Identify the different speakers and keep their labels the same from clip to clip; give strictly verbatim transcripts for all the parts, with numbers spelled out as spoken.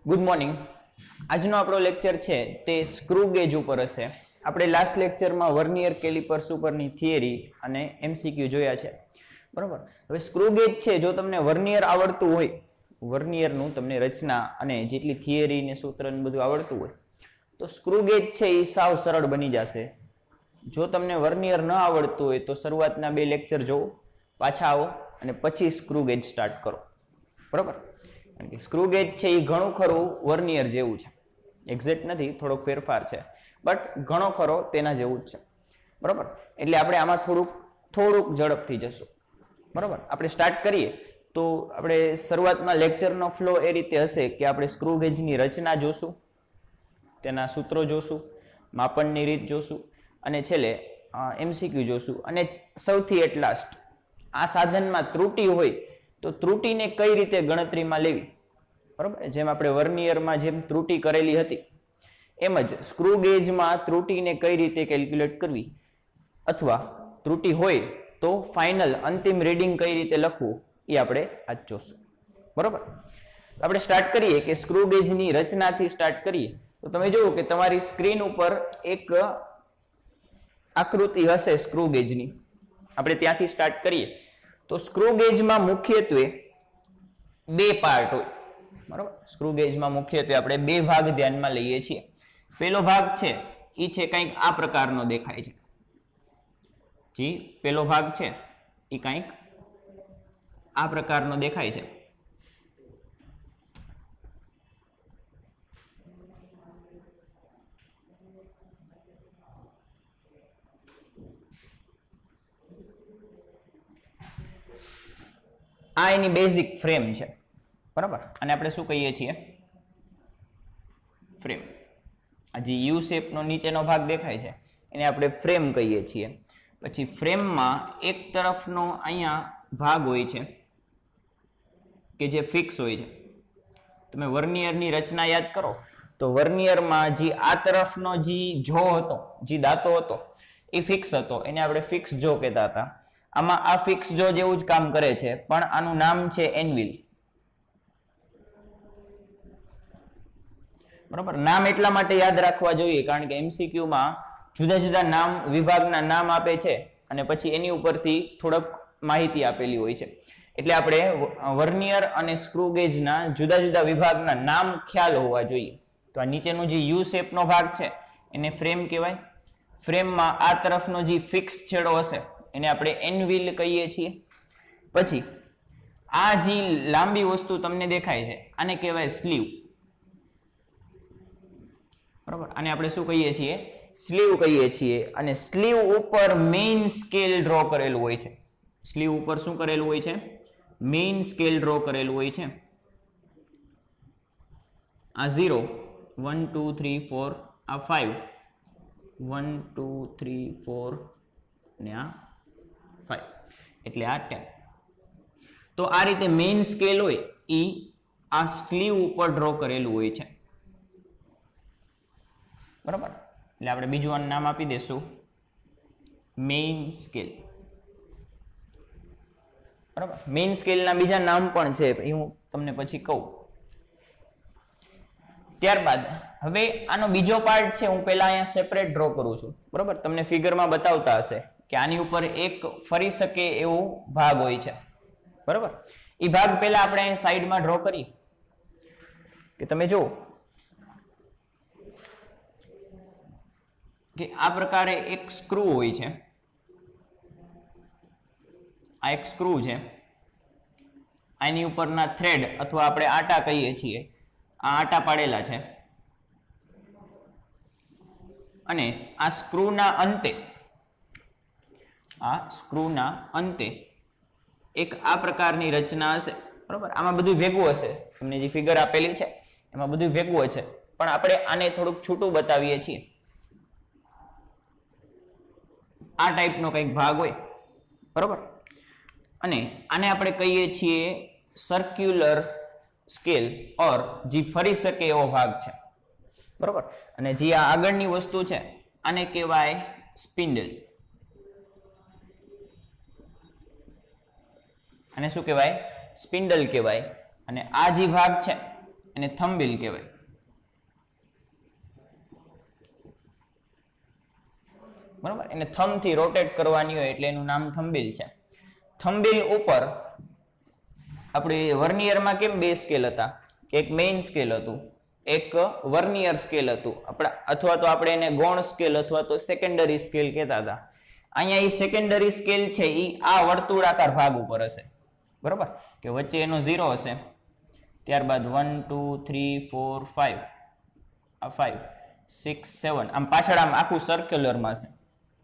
Speaker 1: Good morning. આજનો આપણો lecture છે તે સ્ક્રૂ ગેજ ઉપર હશે. આપણે લાસ્ટ લેક્ચરમાં વર્નિયર કેલિપર્સ ઉપરની થિયરી અને એમસીક્યુ જોયા છે, બરાબર. હવે સ્ક્રૂ ગેજ છે, જો તમને વર્નિયર આવડતું હોય, વર્નિયરનું તમને રચના અને જેટલી થિયરી ને સૂત્ર ને બધું આવડતું હોય, તો સ્ક્રૂ ગેજ છે એ સાવ સરળ બની જશે. જો તમને વર્નિયર ન આવડતું હોય તો શરૂઆતના બે લેક્ચર જોવો, પાછા આવો અને પછી સ્ક્રૂ ગેજ સ્ટાર્ટ કરો, બરાબર. કારણ કે સ્ક્રૂ ગેજ છે એ ઘણું ખરું વર્નિયર જેવું છે, એક્ઝેક્ટ નથી, થોડોક ફેરફાર છે, બટ ઘણો ખરો તેના જેવું જ છે, બરાબર. એટલે આપણે આમાં થોડુંક થોડુંક ઝડપથી જશું, બરાબર. આપણે સ્ટાર્ટ કરીએ તો આપણે શરૂઆતમાં લેક્ચરનો ફ્લો એ રીતે હશે કે આપણે સ્ક્રૂ ગેજની રચના જોશું, તેના સૂત્રો જોશું, માપનની રીત જોશું અને છેલ્લે એમસીક્યુ જોશું. અને સૌથી એટ લાસ્ટ આ સાધનમાં ત્રુટિ હોય તો ત્રુટિને કઈ રીતે ગણતરીમાં લેવી, બરાબર. જેમ આપણે વર્નિયરમાં જેમ ત્રુટિ કરેલી હતી એમ જ સ્ક્રૂ ગેજમાં ત્રુટિને કઈ રીતે કેલ્ક્યુલેટ કરવી, અથવા ત્રુટિ હોય તો ફાઇનલ અંતિમ રીડિંગ કઈ રીતે લખવું એ આપણે આજ જોશું, બરાબર. આપણે સ્ટાર્ટ કરીએ કે સ્ક્રૂ ગેજની રચનાથી સ્ટાર્ટ કરીએ તો તમે જુઓ કે તમારી સ્ક્રીન ઉપર એક આકૃતિ હશે સ્ક્રૂ ગેજની. આપણે ત્યાંથી સ્ટાર્ટ કરીએ તો સ્ક્રૂ ગેજમાં મુખ્યત્વે બે પાર્ટ હોય, બરાબર. સ્ક્રૂ ગેજમાં મુખ્યત્વે આપણે બે ભાગ ધ્યાનમાં લઈએ છીએ. પહેલો ભાગ છે એ છે કંઈક આ પ્રકારનો દેખાય છે. જી પહેલો ભાગ છે એ કંઈક આ પ્રકારનો દેખાય છે. આ એની બેઝિક ફ્રેમ છે, બરાબર. અને આપણે શું કહીએ છીએ? ફ્રેમ. આ જે યુ શેપનો નીચેનો ભાગ દેખાય છે એને આપણે ફ્રેમ કહીએ છીએ. પછી ફ્રેમમાં એક તરફનો અહીંયા ભાગ હોય છે કે જે ફિક્સ હોય છે. તમે વર્નિયરની રચના યાદ કરો તો વર્નિયરમાં જે આ તરફનો જે જો હતો, જે દાંતો હતો એ ફિક્સ હતો, એને આપણે ફિક્સ જો કહેતા હતા. આમાં આ ફિક્સ જો જેવું જ કામ કરે છે, પણ આનું નામ છે એનવિલ, બરાબર. નામ એટલા માટે યાદ રાખવા જોઈએ કારણ કે એમસીક્યુમાં જુદા જુદા નામ, વિભાગના નામ આપે છે અને પછી એની ઉપરથી થોડોક માહિતી આપેલી હોય છે. એટલે આપણે વર્નિયર અને સ્ક્રૂ ગેજના જુદા જુદા વિભાગના નામ ખ્યાલ હોવા જોઈએ. તો આ નીચેનો જે યુ શેપનો ભાગ છે એને ફ્રેમ કહેવાય. ફ્રેમમાં આ તરફનો જે ફિક્સ છેડો હશે એને આપણે એનવિલ કહીએ છીએ. પછી આ જે લાંબી વસ્તુ તમને દેખાય છે આને કહેવાય સ્લીવ, બરાબર. આને આપણે શું કહીએ છીએ? સ્લીવ કહીએ છીએ. અને સ્લીવ ઉપર મેઇન સ્કેલ ડ્રો કરેલું હોય છે. સ્લીવ ઉપર શું કરેલું હોય છે? મેઇન સ્કેલ ડ્રો કરેલું હોય છે. આ zero, one two three four, આ five, one two three four ને આ ફાઈવ, એટલે આ ટેન. તો આ રીતે મેઇન સ્કેલ હોય એ આ સ્લીવ ઉપર ડ્રો કરેલું હોય છે, બરાબર. એટલે આપણે બીજું આનું નામ આપી દેશું મેઇન સ્કેલ, બરાબર. મેઇન સ્કેલના બીજા નામ પણ છે, એ હું તમને પછી કહું. ત્યારબાદ હવે આનો બીજો પાર્ટ છે, હું પહેલા અહીંયા સેપરેટ ડ્રો કરું છું, બરાબર. તમને ફિગરમાં બતાવતા હશે કે આની ઉપર એક ફરી શકે એવો ભાગ હોય છે, બરાબર. એ ભાગ પહેલા આપણે અહીં સાઈડમાં ડ્રો કરીએ કે તમે જુઓ કે આ પ્રકારે એક સ્ક્રૂ હોય છે. આ એક સ્ક્રૂ છે, આની ઉપરના થ્રેડ અથવા આપણે આટા કહીએ છીએ, આ આટા પાડેલા છે. અને આ સ્ક્રૂના અંતે આ સ્ક્રૂના અંતે એક આ પ્રકારની રચના હશે, બરાબર. આમાં બધું ભેગું હશે, તમને જે ફિગર આપેલી છે એમાં બધું ભેગું હશે, પણ આપણે આને થોડુંક છૂટું બતાવીએ છીએ. આ ટાઈપનો કંઈક ભાગ હોય, બરાબર. અને આને આપણે કહીએ છીએ સર્ક્યુલર સ્કેલ ઓર જે ફરી શકે એવો ભાગ છે, બરાબર. અને જે આ આગળની વસ્તુ છે આને કહેવાય સ્પિન્ડલ. આને શું કહેવાય? સ્પિન્ડલ કહેવાય. અને આ જે ભાગ છે એને થંબિલ કહેવાય. બરાબર, એને થંબ થી રોટેટ કરવાની હોય એટલે એનું નામ થંબિલ છે. થંબિલ ઉપર આપણે વર્નિયરમાં કેમ બે સ્કેલ હતા, એક મેઇન સ્કેલ હતું, એક વર્નિયર સ્કેલ હતું, આપણા અથવા તો આપણે એને ગૌણ સ્કેલ અથવા તો સેકન્ડરી સ્કેલ કહેતા હતા. અહીંયા એ સેકન્ડરી સ્કેલ છે એ આ વર્તુળાકાર ભાગ ઉપર હશે. બરોબર, કે વચ્ચે એનો ઝીરો હશે, ત્યારબાદ one two three four five, આ ફાઈવ સિક્સ સેવન, આમ પાછળ આમ આખું સર્ક્યુલરમાં હશે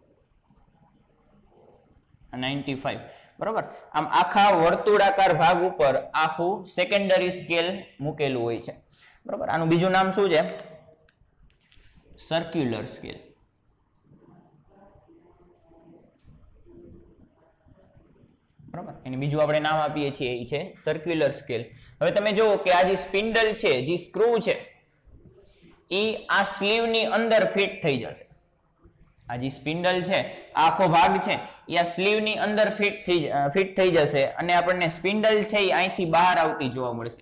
Speaker 1: નાઇન્ટી ફાઈવ. બરોબર, આમ આખા વર્તુળાકાર ભાગ ઉપર આખું સેકન્ડરી સ્કેલ મૂકેલું હોય છે. બરોબર, આનું બીજું નામ શું છે? Circular scale. બરોબર, એની બીજું આપણે નામ આપીએ છીએ એ છે સર્ક્યુલર સ્કેલ. હવે તમે જુઓ કે આ જે સ્પિન્ડલ છે, જે સ્ક્રૂ છે, એ આ સ્લીવની અંદર ફિટ થઈ જશે. આ જે સ્પિન્ડલ છે, આખો ભાગ છે, એ આ સ્લીવની અંદર ફિટ થઈ ફિટ થઈ જશે અને આપણને સ્પિન્ડલ છે એ અહીંથી બહાર આવતી જોવા મળશે.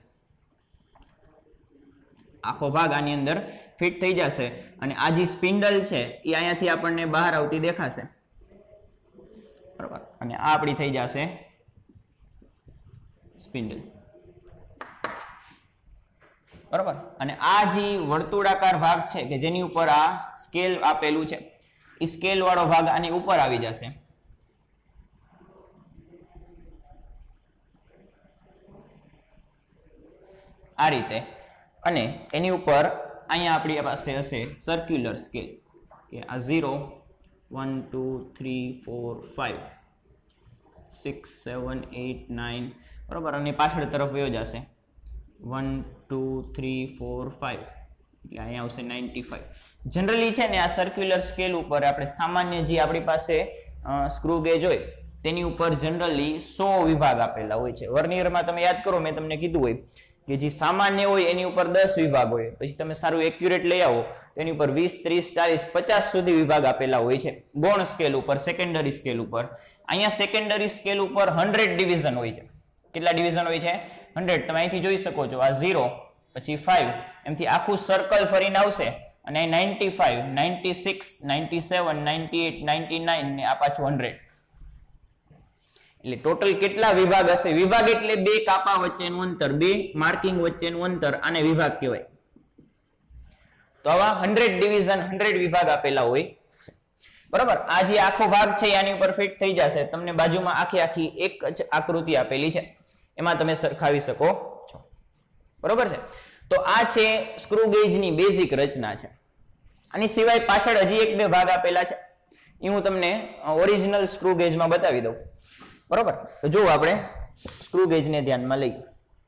Speaker 1: આખો ભાગ આની અંદર ફિટ થઈ જશે અને આ જે સ્પિન્ડલ છે એ અહીંયાથી આપણને બહાર આવતી દેખાશે. બરાબર, અને આ આપણી થઈ જશે સ્પિન્ડલ. બરાબર, અને આ જે વર્તુળાકાર ભાગ છે કે જેની ઉપર આ સ્કેલ આપેલું છે, એ સ્કેલ વાળો ભાગ આની ઉપર આવી જશે. આ રીતે, અને એની ઉપર અહીંયા આપણી પાસે હશે સર્ક્યુલર સ્કેલ, કે આ zero one two three four five six seven eight nine. બરાબર, અને પાછળ તરફ વયો જશે one two three four five, એટલે અહીંયા આવશે નાઇન્ટી ફાઈવ. જનરલી છે ને આ સર્ક્યુલર સ્કેલ ઉપર આપણે સામાન્ય જે આપણી પાસે સ્ક્રૂ ગેજ હોય તેની ઉપર જનરલી સો વિભાગ આપેલા હોય છે. વર્નિયરમાં તમે યાદ કરો, મેં તમને કીધું હોય કે જે સામાન્ય હોય એની ઉપર દસ વિભાગ હોય, પછી તમે સારું એક્યુરેટ લઈ આવો તેની ઉપર વીસ ત્રીસ ચાલીસ પચાસ સુધી વિભાગ આપેલા હોય છે ગૌણ સ્કેલ ઉપર, સેકન્ડરી સ્કેલ ઉપર. અહીંયા સેકન્ડરી સ્કેલ ઉપર હંડ્રેડ ડિવિઝન હોય છે. કેટલા ડિવિઝન હોય છે? હંડ્રેડ. તમે અહીંથી જોઈ શકો છો, આ ઝીરો પછી ફાઈવ, એમથી આખું સર્કલ ફરીને આવશે અને ninety five, ninety six, ninety seven, ninety eight, ninety nine ને આ પાછું હંડ્રેડ. એટલે ટોટલ કેટલા વિભાગ હશે? વિભાગ એટલે બે કાપા વચ્ચેનું અંતર, બે માર્કિંગ વચ્ચેનું અંતર, આને વિભાગ કહેવાય. તો આવા હંડ્રેડ ડિવિઝન, હંડ્રેડ વિભાગ આપેલા હોય છે. બરાબર, આ જે આખો ભાગ છે આની ઉપર ફિટ થઈ જશે. તમને બાજુમાં આખી આખી એક જ આકૃતિ આપેલી છે, એમાં તમે સરખાવી શકો છો. બરોબર છે. તો આ છે સ્ક્રૂ ગેજની બેઝિક રચના છે. આની સિવાય પાછળ હજી એક બે ભાગ આપેલા છે, એ હું તમને ઓરિજિનલ સ્ક્રૂ ગેજમાં બતાવી દઉં. બરોબર, તો જો આપણે સ્ક્રૂ ગેજને ધ્યાનમાં લઈએ.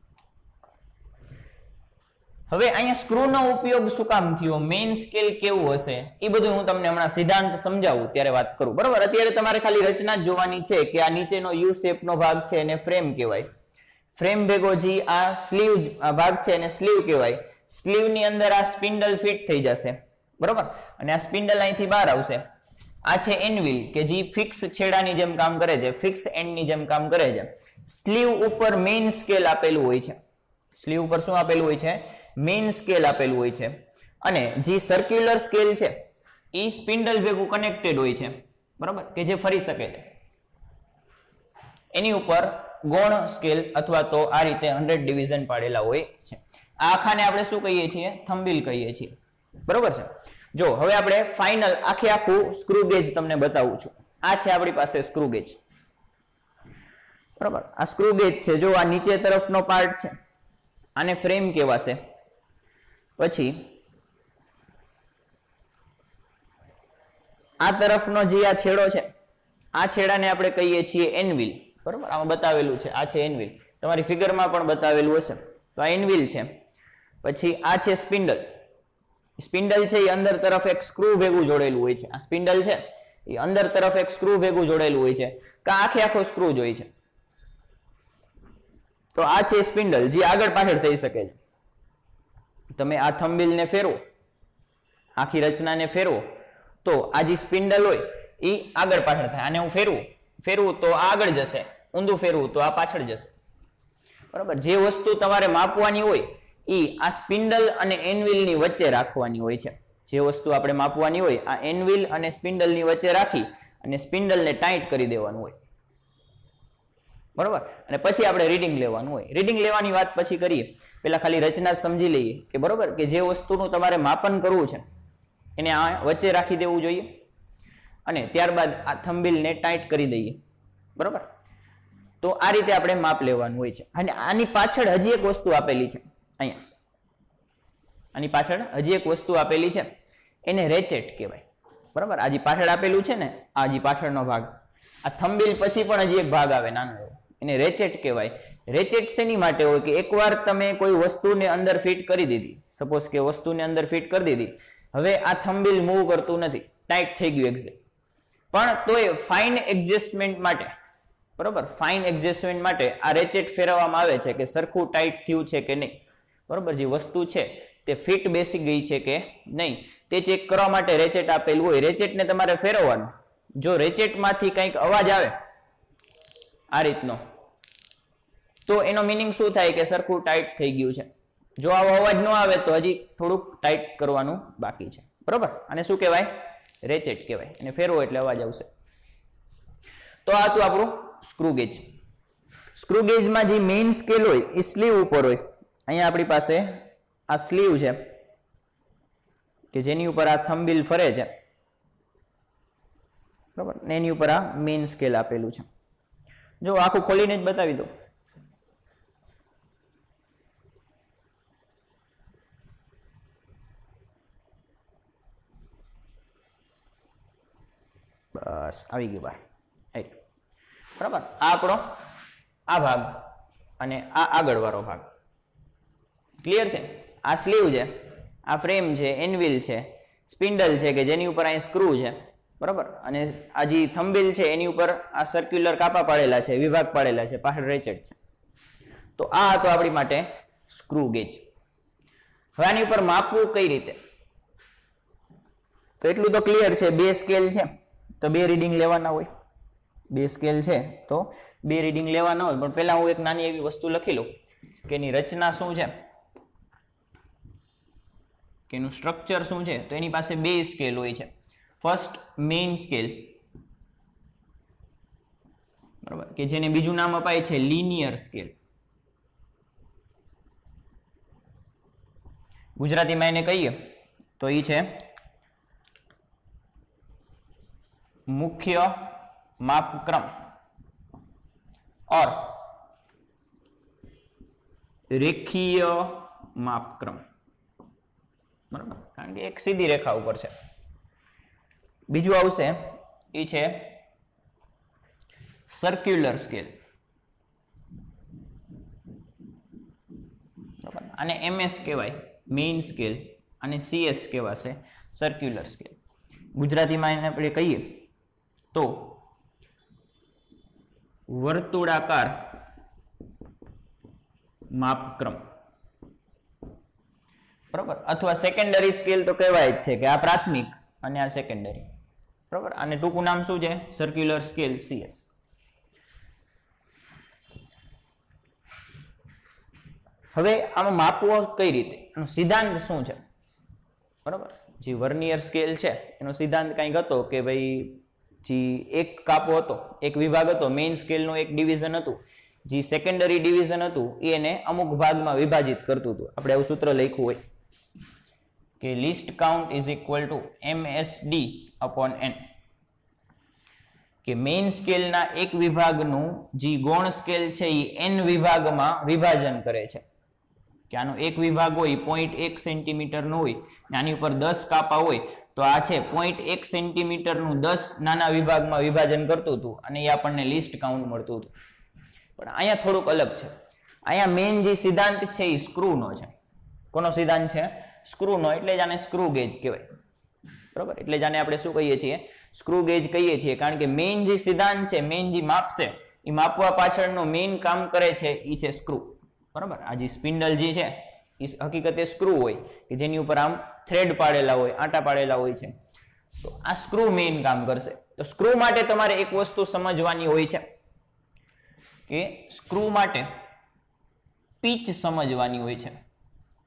Speaker 1: હવે અહીંયા સ્ક્રૂનો ઉપયોગ શું કામ થયો, મેઇન સ્કેલ કેવું હશે, એ બધું હું તમને હમણાં સિદ્ધાંત સમજાવું ત્યારે વાત કરું. બરોબર, અત્યારે તમારે ખાલી રચના જ જોવાની છે કે આ નીચેનો યુ શેપનો ભાગ છે એને ફ્રેમ કહેવાય. ફ્રેમ ભેગો જે આ સ્લીવ ભાગ છે એને સ્લીવ કહેવાય. સ્લીવની અંદર આ સ્પિન્ડલ ફિટ થઈ જશે. બરોબર, અને આ સ્પિન્ડલ અહીંથી બહાર આવશે. આ છે એનવિલ કે જે ફિક્સ છેડાની જેમ કામ કરે છે, ફિક્સ એન્ડની જેમ કામ કરે છે. સ્લીવ ઉપર મેઇન સ્કેલ આપેલું હોય છે. સ્લીવ ઉપર શું આપેલું હોય છે? મેઇન સ્કેલ આપેલું હોય છે. અને જે સર્ક્યુલર સ્કેલ છે એ સ્પિન્ડલ ભેગું કનેક્ટેડ હોય છે. બરોબર, કે જે ફરી શકે છે. એની ઉપર ગૌણ સ્કેલ અથવા તો આ રીતે હંડ્રેડ ડિવિઝન પાડેલા હોય છે. આ આખાને આપણે શું કહીએ છીએ? થંબિલ કહીએ છીએ. બરોબર છે. જો હવે આપણે ફાઇનલ આખે આખું સ્ક્રૂ ગેજ તમને બતાવું છું. આ છે આપણી પાસે સ્ક્રૂ ગેજ. બરોબર, આ સ્ક્રૂ ગેજ છે. જો આ નીચે તરફનો પાર્ટ છે, આને ફ્રેમ કહેવાશે. પછી આ તરફનો જે આ છેડો છે, આ છેડાને આપણે કહીએ છીએ એનવિલ. બરોબર, આમાં બતાવેલું છે, આ છે એનવિલ. તમારી ફિગરમાં પણ બતાવેલું હશે. તો આ એનવિલ છે. પછી આ છે સ્પિન્ડલ. સ્પિન્ડલ છે એ અંદર તરફ એક સ્ક્રૂ ભેગું જોડેલું હોય છે. આ સ્પિન્ડલ છે એ અંદર તરફ એક સ્ક્રૂ ભેગું જોડેલું હોય છે, કે આખે આખો સ્ક્રૂ જ હોય છે. તો આ છે સ્પિન્ડલ, જે આગળ પાછળ થઈ શકે છે. તમે આ થંબિલને ફેરવો, આખી રચનાને ફેરવો, તો આ જે સ્પિન્ડલ હોય એ આગળ પાછળ થાય. આને હું ફેરવું ફેરવું તો આ આગળ જશે, ઊંધું ફેરવું તો આ પાછળ જશે. બરાબર, જે વસ્તુ તમારે માપવાની હોય એ આ સ્પિન્ડલ અને એનવિલ ની વચ્ચે રાખવાની હોય છે. જે વસ્તુ આપણે માપવાની હોય આ એનવિલ અને સ્પિન્ડલ ની વચ્ચે રાખી અને સ્પિન્ડલ ને ટાઈટ કરી દેવાનું હોય, બરોબર. અને પછી આપણે રીડિંગ લેવાનું હોય. રીડિંગ લેવાની વાત પછી કરીએ, પેલા ખાલી રચના સમજી લઈએ કે બરોબર કે જે વસ્તુનું તમારે માપન કરવું છે એને આ વચ્ચે રાખી દેવું જોઈએ અને ત્યારબાદ આ થંબિલને ટાઈટ કરી દઈએ, બરોબર. તો આ રીતે આપણે માપ લેવાનું હોય છે. અને આની પાછળ હજી એક વસ્તુ આપેલી છે, અહીંયા આની પાછળ હજી એક વસ્તુ આપેલી છે, એને રેચેટ કહેવાય, બરોબર. આ જે પાછળ આપેલું છે ને, આ જે પાછળનો ભાગ, આ થંબિલ પછી પણ હજી એક ભાગ આવે નાનો એવો, એને રેચેટ કહેવાય. રેચેટ શેની માટે હોય કે એકવાર તમે કોઈ વસ્તુને અંદર ફિટ કરી દીધી, સપોઝ કે વસ્તુને અંદર ફિટ કરી દીધી, હવે આ થંબિલ મૂવ કરતું નથી, ટાઈટ થઈ ગયું એક્ઝેક્ટ, પણ તોય ફાઇન એડજસ્ટમેન્ટ માટે, બરોબર, ફાઇન એડજસ્ટમેન્ટ માટે આ રેચેટ ફેરવવામાં આવે છે કે સરખું ટાઈટ થયું છે કે નહીં, બરોબર. જે વસ્તુ છે તે ફિટ બેસી ગઈ છે કે નહીં તે ચેક કરવા માટે રેચેટ આપેલું હોય. રેચેટને તમારે ફેરવવાનું. જો રેચેટમાંથી કંઈક અવાજ આવે આ રીતનો, તો એનો મિનિંગ શું થાય કે સરખું ટાઈટ થઈ ગયું છે. જો આવો અવાજ ન આવે તો હજી થોડુંક ટાઈટ કરવાનું બાકી છે, બરોબર. અને શું કહેવાય? રેચેટ કહેવાય. અને ફેરવો એટલે અવાજ આવશે. તો આ હતું આપણું સ્ક્રૂ ગેજ. સ્ક્રૂ ગેજમાં જે મેઇન સ્કેલ હોય એ સ્લીવ ઉપર હોય. અહીંયા આપણી પાસે આ સ્લીવ છે કે જેની ઉપર આ થંબિલ ફરે છે, બરાબર. એની ઉપર આ મેઇન સ્કેલ આપેલું છે. જો આખું ખોલીને જ બતાવી દો. બસ આવી ગયું બહાર, બરાબર. આ આપણો આ ભાગ અને આ આગળ વાળો ભાગ ક્લિયર છે. આ સ્લીવ છે, આ ફ્રેમ છે, એનવિલ છે, સ્પિન્ડલ છે કે જેની ઉપર અહીં સ્ક્રૂ છે, બરાબર. અને આ જે થંબિલ છે એની ઉપર આ સર્ક્યુલર કાપા પાડેલા છે, વિભાગ પાડેલા છે, પાછળ રેચેટ છે. તો આ હતો આપણી માટે સ્ક્રૂ ગેજ. હવે આની ઉપર માપવું કઈ રીતે, તો એટલું તો ક્લિયર છે. બે સ્કેલ છે તો બે રીડિંગ લેવાના હોય. બે સ્કેલ છે તો બે રીડિંગ લેવાના હોય. પણ પહેલા હું એક નાની એવી વસ્તુ લખી લઉં કે એની રચના શું છે, કે એનું સ્ટ્રક્ચર શું છે. તો એની પાસે બે સ્કેલ હોય છે. ફર્સ્ટ મેઇન સ્કેલ, બરાબર, કે જેને બીજું નામ અપાય છે લિનિયર સ્કેલ. ગુજરાતીમાં એને કહીએ તો એ છે મુખ્ય માપક્રમ और રેખીય માપક્રમ, બરાબર. કારણ કે એક સીધી રેખા ઉપર છે. બીજું આવશે એ છે સર્ક્યુલર સ્કેલ. આને એમએસ કહેવાય, મેઇન સ્કેલ, અને સીએસ કહેવાશે સર્ક્યુલર સ્કેલ. ગુજરાતીમાં એને આપણે કહીએ તો વર્તુળાકાર માપક્રમ, બરાબર. અથવા સેકન્ડરી સ્કેલ તો કહેવાય જ છે કે આ પ્રાથમિક અને આ સેકન્ડરી, બરાબર. અને ટૂંકું નામ શું છે? Circular scale, CS. હવે આમાં માપવો કઈ રીતે, એનો સિદ્ધાંત શું છે, બરાબર. જે વર્નિયર સ્કેલ છે એનો સિદ્ધાંત કંઈક હતો કે ભાઈ જે એક કાપો હતો, એક વિભાગ હતો, મેઇન સ્કેલનું એક ડિવિઝન હતું, જે સેકન્ડરી ડિવિઝન હતું એને અમુક ભાગમાં વિભાજિત કરતું હતું. આપણે એવું સૂત્ર લખ્યું હોય કે least count is equal to M S D upon N, કે મેઇન સ્કેલના એક વિભાગનું જે ગૌણ સ્કેલ છે એ એન વિભાગમાં વિભાજન કરે છે. કે આનો એક વિભાગ હોય પોઈન્ટ એક સેન્ટીમીટરનો હોય, આની ઉપર દસ કાપા હોય, તો આ છે પોઈન્ટ એક સેન્ટીમીટરનું દસ નાના વિભાગમાં વિભાજન કરતું હતું અને એ આપણને લિસ્ટ કાઉન્ટ મળતું હતું. પણ અહીંયા થોડુંક અલગ છે. અહીંયા મેઇન જે સિદ્ધાંત છે એ સ્ક્રૂનો છે. કોનો સિદ્ધાંત છે? સ્ક્રૂનો. એટલે જ આને સ્ક્રૂ ગેજ કહેવાય, બરાબર. એટલે જ આને આપણે શું કહીએ છીએ? સ્ક્રૂ ગેજ કહીએ છીએ. કારણ કે મેઇન જે સિદ્ધાંત છે, મેઇન જે માપ છે, એ માપવા પાછળનું મેઇન કામ કરે છે એ છે સ્ક્રૂ, બરાબર. આ જે સ્પિન્ડલ જે છે એ હકીકતે સ્ક્રૂ હોય કે જેની ઉપર આમ થ્રેડ પાડેલા હોય, આટા પાડેલા હોય છે. તો આ સ્ક્રૂ મેઇન કામ કરશે. તો સ્ક્રૂ માટે તમારે એક વસ્તુ સમજવાની હોય છે કે સ્ક્રૂ માટે પીચ સમજવાની હોય છે.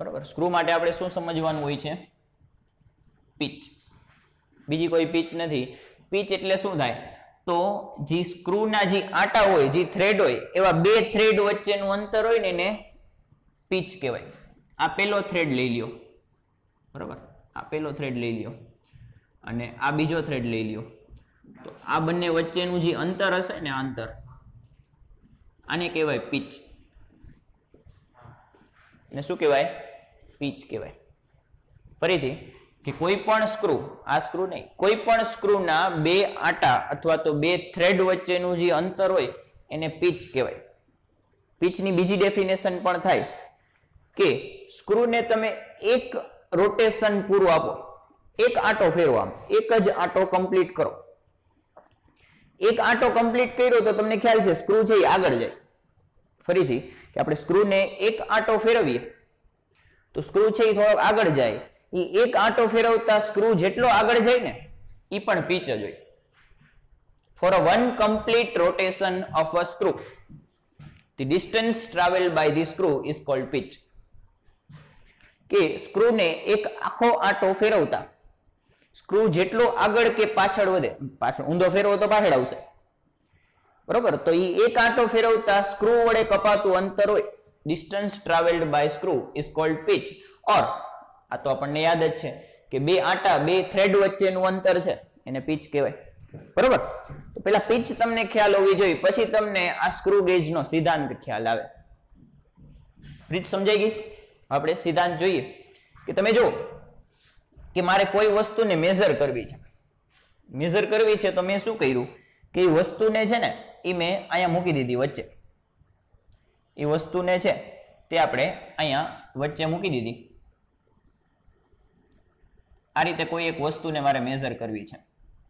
Speaker 1: બરાબર. સ્ક્રૂ માટે આપણે શું સમજવાનું હોય છે? પીચ. બીજી કોઈ પીચ નથી. પીચ એટલે શું થાય? તો જે સ્ક્રૂના જે આટા હોય, જે થ્રેડ હોય, એવા બે થ્રેડ વચ્ચેનું અંતર હોય ને એને પીચ કહેવાય. આ પેલો થ્રેડ લઈ લ્યો, બરાબર, આ પેલો થ્રેડ લઈ લ્યો અને આ બીજો થ્રેડ લઈ લ્યો. તો આ બંને વચ્ચેનું જે અંતર હશે ને, અંતર, આને કહેવાય પીચ. ને શું કહેવાય? પીચ કહેવાય. ફરીથી કે કોઈ પણ સ્ક્રૂ, આ સ્ક્રૂ નહીં, કોઈ પણ સ્ક્રૂના બે આટા અથવા તો બે થ્રેડ વચ્ચેનું જે અંતર હોય એને પીચ કહેવાય. પીચની બીજી ડેફિનેશન પણ થાય કે સ્ક્રૂને તમે એક રોટેશન પૂરું આપો, એક આટો ફેરવો, આમ એક જ આટો કમ્પ્લીટ કરો. એક આટો કમ્પ્લીટ કર્યો તો તમને ખ્યાલ છે સ્ક્રૂ છે એ આગળ જાય. ફરીથી કે આપણે સ્ક્રૂને એક આટો ફેરવીએ તો સ્ક્રૂ છે એ થોડોક આગળ જાય. એ એક આટો ફેરવતા સ્ક્રૂ જેટલો આગળ જાય ને એ પણ પીચ જ હોય. For a one complete rotation of a screw the distance traveled by the screw is called pitch. કે સ્ક્રૂને એક આખો આટો ફેરવતા સ્ક્રૂ જેટલો આગળ કે પાછળ વધે, પાછળ ઊંધો ફેરવો તો પાછળ આવશે, બરોબર, તો એ એક આટો ફેરવતા સ્ક્રૂ વડે કપાતું અંતર હોય, distance traveled by screw is called pitch. or આ તો આપણને યાદ જ છે કે બે આટા, બે થ્રેડ વચ્ચેનું અંતર છે એને પીચ કહેવાય, બરોબર. તો પેલા પીચ તમને ખ્યાલ હોવી જોઈએ, પછી તમને આ સ્ક્રૂ ગેજનો સિદ્ધાંત ખ્યાલ આવે. પીચ સમજાઈ ગઈ? આપણે સિદ્ધાંત જોઈએ કે તમે જો કે મારે કોઈ વસ્તુને મેઝર કરવી છે. મેઝર કરવી છે તો મેં શું કર્યું કે એ વસ્તુને છે ને એ મેં અહીંયા મૂકી દીધી વચ્ચે. એ વસ્તુને છે તે આપણે અહીંયા વચ્ચે મૂકી દીધી. આ રીતે કોઈ એક વસ્તુને મારે મેઝર કરવી છે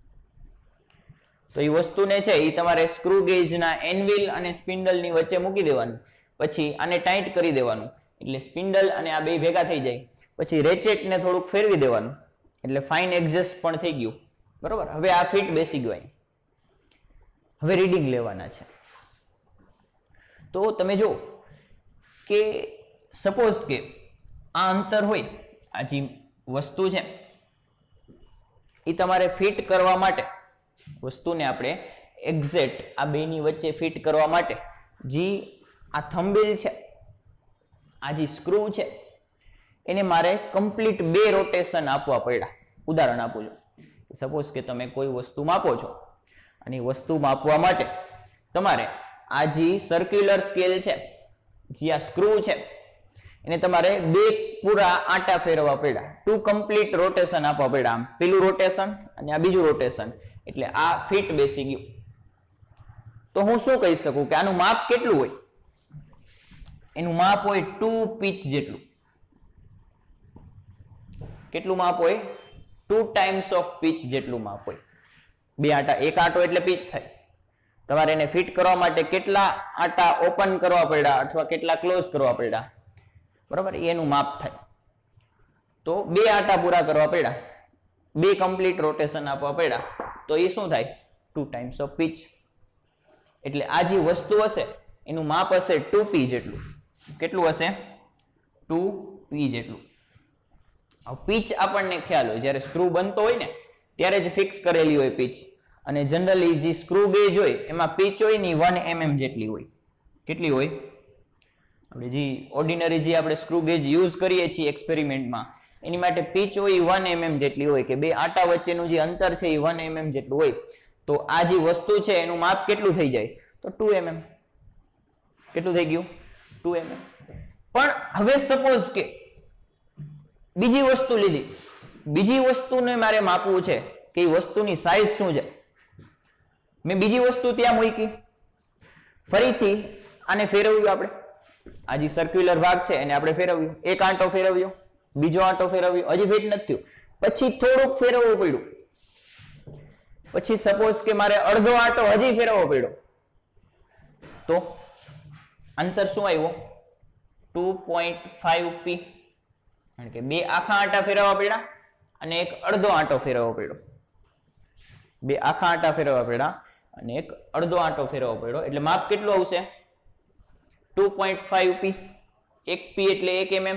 Speaker 1: તો એ વસ્તુને છે એ તમારે સ્ક્રૂ ગેજના એનવિલ અને સ્પિન્ડલની વચ્ચે મૂકી દેવાનું. પછી આને ટાઈટ કરી દેવાનું એટલે સ્પિન્ડલ અને આ બે ભેગા થઈ જાય. પછી રેચેટને થોડુંક ફેરવી દેવાનું એટલે ફાઇન એડજસ્ટ પણ થઈ ગયું, બરોબર. હવે આ ફિટ બેસી ગયું. હવે રીડિંગ લેવાના છે. તો તમે જો કે સપોઝ કે આ અંતર હોય, આ જે વસ્તુ છે એ તમારે ફિટ કરવા માટે, વસ્તુને આપણે એક્ઝેક્ટ આ બેની વચ્ચે ફિટ કરવા માટે જે આ થંબેલ છે, આ જે સ્ક્રૂ છે એને મારે કમ્પ્લીટ બે રોટેશન આપવા પડ્યા. ઉદાહરણ આપું છું. સપોઝ કે તમે કોઈ વસ્તુ માપો છો અને વસ્તુ માપવા માટે તમારે આ જે સર્ક્યુલર સ્કેલ છે, જે આ સ્ક્રૂ છે, એને તમારે બે પૂરા આટા ફેરવવા પડ્યા. ટુ કમ્પ્લીટ રોટેશન આપવા પડ્યા. આમ પેલું રોટેશન અને આ બીજું રોટેશન, એટલે આ ફિટ બેસી ગયું. તો હું શું કહી શકું કે આનું માપ કેટલું હોય? એનું માપ હોય ટુ પીચ જેટલું. કેટલું માપ હોય? ટુ ટાઈમ્સ ઓફ પીચ જેટલું માપ હોય. બે આટા, એક આટો એટલે પીચ થાય. તમારે એને ફિટ કરવા માટે કેટલા આટા ઓપન કરવા પડ્યા અથવા કેટલા ક્લોઝ કરવા પડ્યા, બરાબર, એનું માપ થાય. તો બે આટા પૂરા કરવા પડ્યા, બે કમ્પ્લીટ રોટેશન આપવા પડ્યા, તો એ શું થાય? Two times of pitch. એટલે આ જે વસ્તુ હશે એનું માપ હશે ટુ પી જેટલું. કેટલું હશે? ટુ પી જેટલું. પીચ આપણને ખ્યાલ હોય, જ્યારે સ્ક્રૂ બનતો હોય ને ત્યારે જ ફિક્સ કરેલી હોય પીચ. અને જનરલી જે સ્ક્રૂ ગેજ હોય એમાં પીચ હોય ને વન એમએમ જેટલી હોય. કેટલી હોય? આપણે જે ઓર્ડિનરી જે આપણે સ્ક્રૂ ગેજ યુઝ કરીએ છીએ એક્સપેરિમેન્ટમાં, એની માટે પીચ હોય વન એમએમ જેટલી હોય, કે બે આટા વચ્ચેનું જે અંતર છે એ વન એમએમ જેટલું હોય. તો આ જે વસ્તુ છે એનું માપ કેટલું થઈ જાય? તો ટુ એમએમ. કેટલું થઈ ગયું? Two MM. પણ હવે સપોઝ કે બીજી વસ્તુ લીધી, બીજી વસ્તુને મારે માપવું છે કે એ વસ્તુની સાઈઝ શું છે. મેં બીજી વસ્તુ ત્યાં મૂકી, ફરીથી આને ફેરવ્યું. આપણે આ જે સર્ક્યુલર ભાગ છે એને આપણે ફેરવ્યું, એક આંટો ફેરવ્યો, બીજો આંટો ફેરવ્યો, હજી ફિટ નથી થયું. પછી થોડુંક ફેરવવું પડ્યું. પછી સપોઝ કે મારે અડધો આંટો હજી ફેરવવો પડ્યો, તો આન્સર શું આવ્યો? Two point five P. કારણ કે બે આખા આંટા ફેરવવા પડ્યા અને એક અડધો આંટો ફેરવવો પડ્યો. બે આખા આંટા ફેરવવા પડ્યા અને એક અડધો આંટો ફેરવવો પડ્યો. એટલે માપ કેટલું આવશે? Two point five P. એક પી એટલે એક એમએમ.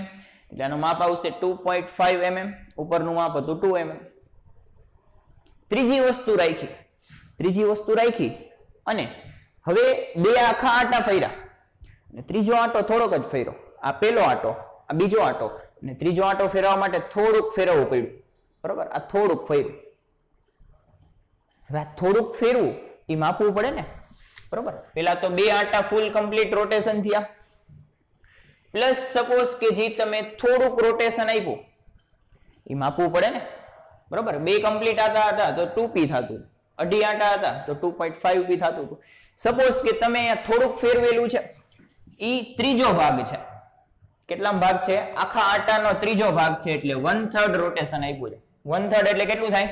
Speaker 1: એટલે આનું માપ આવશે ટુ પોઈન્ટ ફાઈવ એમએમ, ઉપરનું માપ હતું ટુ એમએમ. ત્રીજી વસ્તુ રાખી ત્રીજી વસ્તુ રાખી અને હવે બે આખા આટા ફર્યા, ત્રીજો આંટો થોડોક જ ફેર્યો. આ પેલો આંટો, આ બીજો આંટો, અને ત્રીજો આંટો ફેરવવા માટે થોડુંક ફેરવવું પડ્યું. બરોબર, આ થોડુંક ફેર્યું. હવે આ થોડુંક ફેરવું એ માપવું પડે ને. બરોબર, પેલા તો બે આંટા ફૂલ કમ્પ્લીટ રોટેશન થયા, પ્લસ સપોઝ કે જે તમે થોડુંક રોટેશન આપ્યું એ માપવું પડે ને. બરોબર, બે કમ્પ્લીટ આટા હતા તો ટુ પી થતું, અઢી આટા હતા તો ટુ પોઈન્ટ ફાઈવ પી થતું હતું. સપોઝ કે તમે થોડુંક ફેરવેલું છે, એ ત્રીજો ભાગ છે. કેટલા ભાગ છે? આખા આટાનો ત્રીજો ભાગ છે, એટલે વન થર્ડ રોટેશન આપ્યું છે. વન થર્ડ એટલે કેટલું થાય?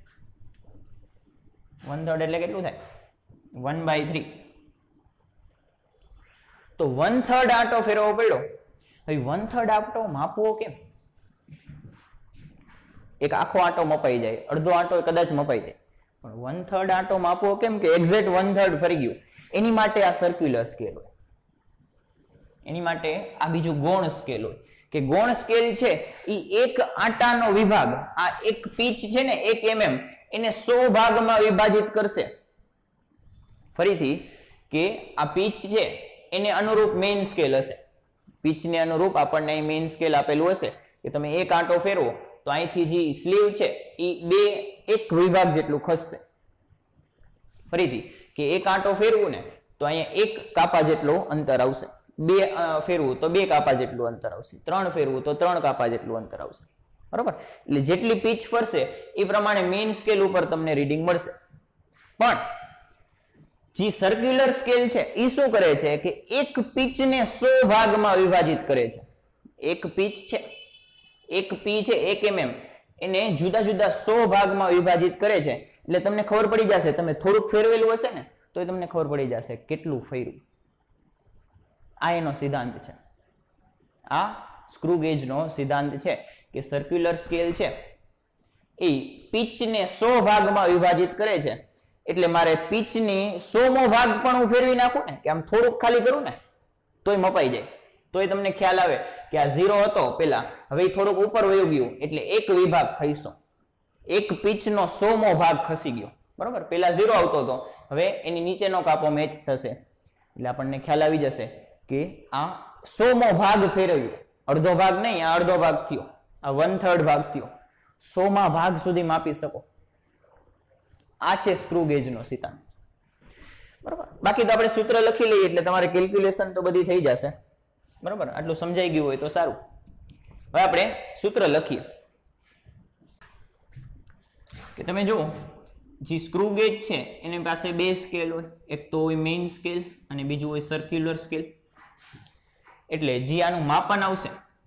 Speaker 1: વન થર્ડ એટલે કેટલું થાય? One by three. તો વન થર્ડ આંટો ફેરવવો પડ્યો. હવે વન થર્ડ આંટો માપવો કેમ? એક આખો આંટો મપાઈ જાય, અડધો આંટો કદાચ મપાઈ જાય, પણ વન થર્ડ આંટો માપવો કેમ કે એક્ઝેક્ટ વન થર્ડ ફરી ગયું. એની માટે આ સર્ક્યુલર સ્કેલ હોય, એની માટે આ બીજું ગૌણ સ્કેલ હોય. કે ગૌણ સ્કેલ છે એ એક આંટાનો વિભાગ, આ એક પીચ છે ને એક એમએમ, એને સો ભાગમાં વિભાજિત કરશે. ફરીથી કે આ પીચ છે એને અનુરૂપ મેઇન સ્કેલ હશે. પીચને અનુરૂપ આપણને અહીં મેઇન સ્કેલ આપેલું હશે કે તમે એક આંટો ફેરવો તો અહીંથી જે સ્લીવ છે એ બે એક વિભાગ જેટલું ખસશે. ફરીથી કે એક આંટો ફેરવું ને તો અહીંયા એક કાપા જેટલું અંતર આવશે, બે ફેરવું તો બે કાપા જેટલું અંતર આવશે, ત્રણ ફેરવું તો ત્રણ કાપા જેટલું અંતર આવશે. બરોબર, એટલે જેટલી પીચ ફરશે એ પ્રમાણે મેઇન સ્કેલ ઉપર તમને રીડિંગ મળશે. પણ જે સર્ક્યુલર સ્કેલ છે એ શું કરે છે કે એક પીચને સો ભાગમાં વિભાજિત કરે છે. એક પીચ છે, એક પી છે એક એમએમ, એને જુદા જુદા સો ભાગમાં વિભાજિત કરે છે. એટલે તમને ખબર પડી જશે, તમે થોડુંક ફેરવેલું હશે ને તો તમને ખબર પડી જશે કેટલું ફેર્યું. આ એનો સિદ્ધાંત છે, આ સ્ક્રૂ ગેજનો સિદ્ધાંત છે કે સર્ક્યુલર સ્કેલ છે એ પીચને સો ભાગમાં વિભાજિત કરે છે. એટલે મારે પીચની સોમો ભાગ પણ હું ફેરવી નાખું ને, કે આમ થોડુંક ખાલી કરું ને તોય મપાઈ જાય, તોય તમને ખ્યાલ આવે કે આ ઝીરો હતો પેલા, હવે થોડુંક ઉપર વયું ગયું એટલે એક વિભાગ ખસ્યો, એક પીચનો સોમો ભાગ ખસી ગયો. બરોબર, પેલા ઝીરો આવતો હતો, હવે એની નીચેનો કાપો મેચ થશે એટલે આપણને ખ્યાલ આવી જશે કે આ સોમો ભાગ ફેરવ્યો. અડધો ભાગ નહીં, આ અડધો ભાગ થયો, આ વન થર્ડ ભાગ થયો. સોમા ભાગ સુધી માપી શકો. આ છે સ્ક્રૂ ગેજનો સિદ્ધાંત. બરોબર, બાકી તો આપણે સૂત્ર લખી લઈએ એટલે તમારે કેલ્ક્યુલેશન તો બધી થઈ જશે. બરોબર, આટલું સમજાઈ ગયું હોય તો સારું. હવે આપણે સૂત્ર લખીએ કે તમે જુઓ, જે સ્ક્રૂ ગેજ છે એની પાસે બે સ્કેલ હોય, એક તો હોય મેઇન સ્કેલ અને બીજું હોય સર્ક્યુલર સ્કેલ. એટલે જે આનું માપન આવશે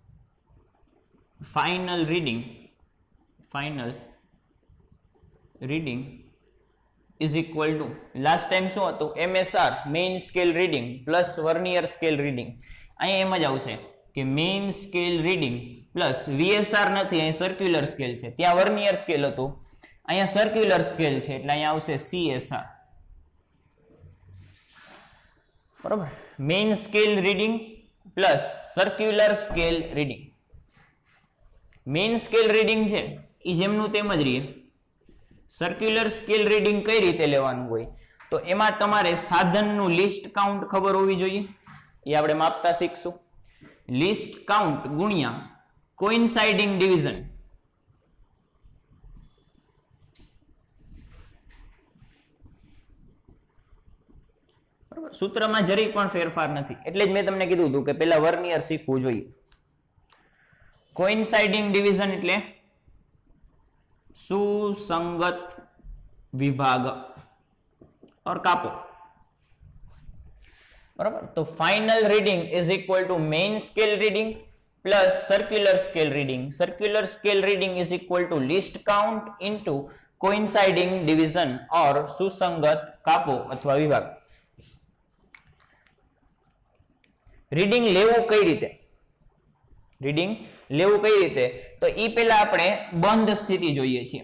Speaker 1: final reading, final reading is equal to last time શું હતું MSR main scale reading plus vernier scale reading. અહીંયા એમ જ આવશે કે main scale reading plus VSR નથી, અહીં સર્ક્યુલર સ્કેલ છે, ત્યાં વર્નિયર સ્કેલ હતું, અહીંયા સર્ક્યુલર સ્કેલ છે એટલે અહીંયા આવશે સીએસઆર. બરોબર, main scale reading plus circular scale reading. Main scale reading છે એ જેમનું તેમ જ રહે. સર્ક્યુલર સ્કેલ રીડિંગ કઈ રીતે લેવાનું હોય તો એમાં તમારે સાધનનું લિસ્ટ કાઉન્ટ ખબર હોવી જોઈએ, એ આપણે માપતા શીખશું. લિસ્ટ કાઉન્ટ ગુણ્યા કોઇન્સાઇડિંગ ડિવિઝન. બરાબર, સૂત્રમાં જરી પણ ફેરફાર નથી, એટલે જ મેં તમને કીધું હતું કે પેલા વર્નિયર શીખવું જોઈએ. કોઇન્સાઇડિંગ ડિવિઝન એટલે સુસંગત વિભાગ और कापो. बराबर, तो final reading is equal to main scale reading plus circular scale reading. Circular scale reading is equal to least count into coinciding division और सुसंगत कापो अथवा विभाग. રીડિંગ લેવું કઈ રીતે, રીડિંગ લેવું કઈ રીતે તો ઈ પહેલા આપણે બંધ સ્થિતિ જોઈએ છીએ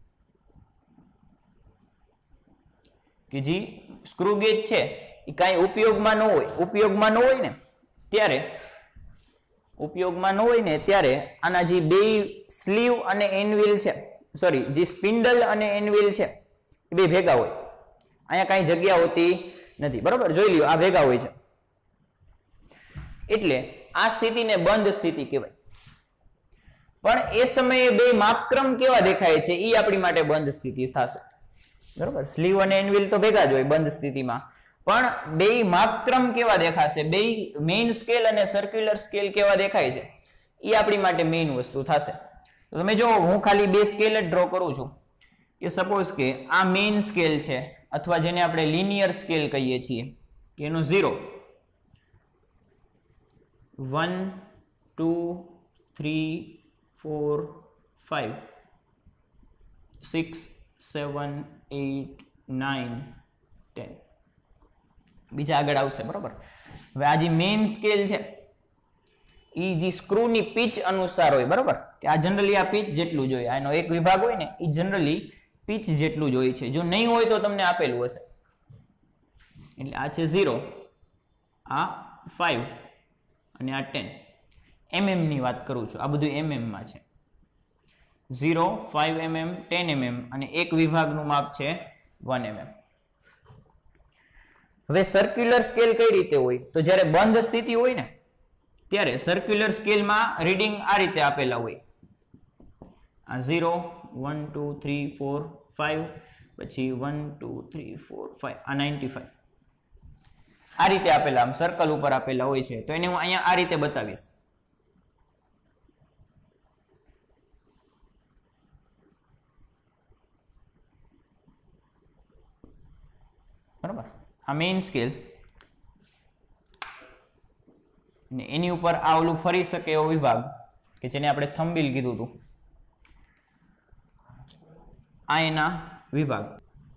Speaker 1: કે જે સ્ક્રૂ ગેજ છે એ કાંઈ ઉપયોગમાં ન હોય, ઉપયોગમાં ન હોય ને ત્યારે ઉપયોગમાં ન હોય ને ત્યારે આના જે બે સ્લીવ અને એનવિલ છે, સોરી જે સ્પિન્ડલ અને એનવિલ છે એ બે ભેગા હોય, અહીંયા કાંઈ જગ્યા હોતી નથી, બરોબર, જોઈ લ્યો આ ભેગા હોય છે, એટલે આ સ્થિતિને બંધ સ્થિતિ કહેવાય. પણ એ સમયે બે માપક્રમ કેવા દેખાય છે એ આપણી માટે બંધ સ્થિતિ થશે, બરોબર. સ્લીવ અને એનવિલ તો ભેગા જ હોય બંધ સ્થિતિમાં, પણ બે માપક્રમ કેવા દેખાશે, બે મેઇન સ્કેલ અને સર્ક્યુલર સ્કેલ કેવા દેખાય છે એ આપણી માટે મેઇન વસ્તુ થશે. તો તમે જો હું ખાલી બે સ્કેલ જ ડ્રો કરું છું કે સપોઝ કે આ મેઇન સ્કેલ છે અથવા જેને આપણે લિનિયર સ્કેલ કહીએ છીએ કે એનું zero, one two three four five six seven eight nine ten, બીજા આગળ આવશે, બરોબર. હવે આ જે મેઇન સ્કેલ છે એ જે સ્ક્રૂની પીચ અનુસાર હોય, બરોબર, કે આ જનરલી આ પીચ જેટલું જોઈએ, આનો એક વિભાગ હોય ને એ જનરલી પીચ જેટલું જ હોય છે, જો નહીં હોય તો તમને આપેલું હશે. એટલે આ છે ઝીરો, આ ફાઈવ અને આ ટેન. એમએમ ની વાત કરું છું, આ બધું એમએમ માં છે. Zero, five MM, ten MM અને એક વિભાગનું માપ છે વન એમએમ. હવે સર્ક્યુલર સ્કેલ કઈ રીતે હોય, તો જ્યારે બંધ સ્થિતિ હોય ને ત્યારે સર્ક્યુલર સ્કેલમાં રીડિંગ આ રીતે આપેલા હોય, આ zero, one two three four five, પછી one two three four five, આ નાઇન્ટી ફાઈવ, આ રીતે આપેલા આમ સર્કલ ઉપર આપેલા હોય છે. તો એને હું અહીંયા આ રીતે બતાવીશ, બરાબર. આ મેઇન સ્કેલ ને એની ઉપર આ ઓલું ફરી શકે એવો વિભાગ કે જેને આપણે થંબીલ કીધું હતું, આ એના વિભાગ.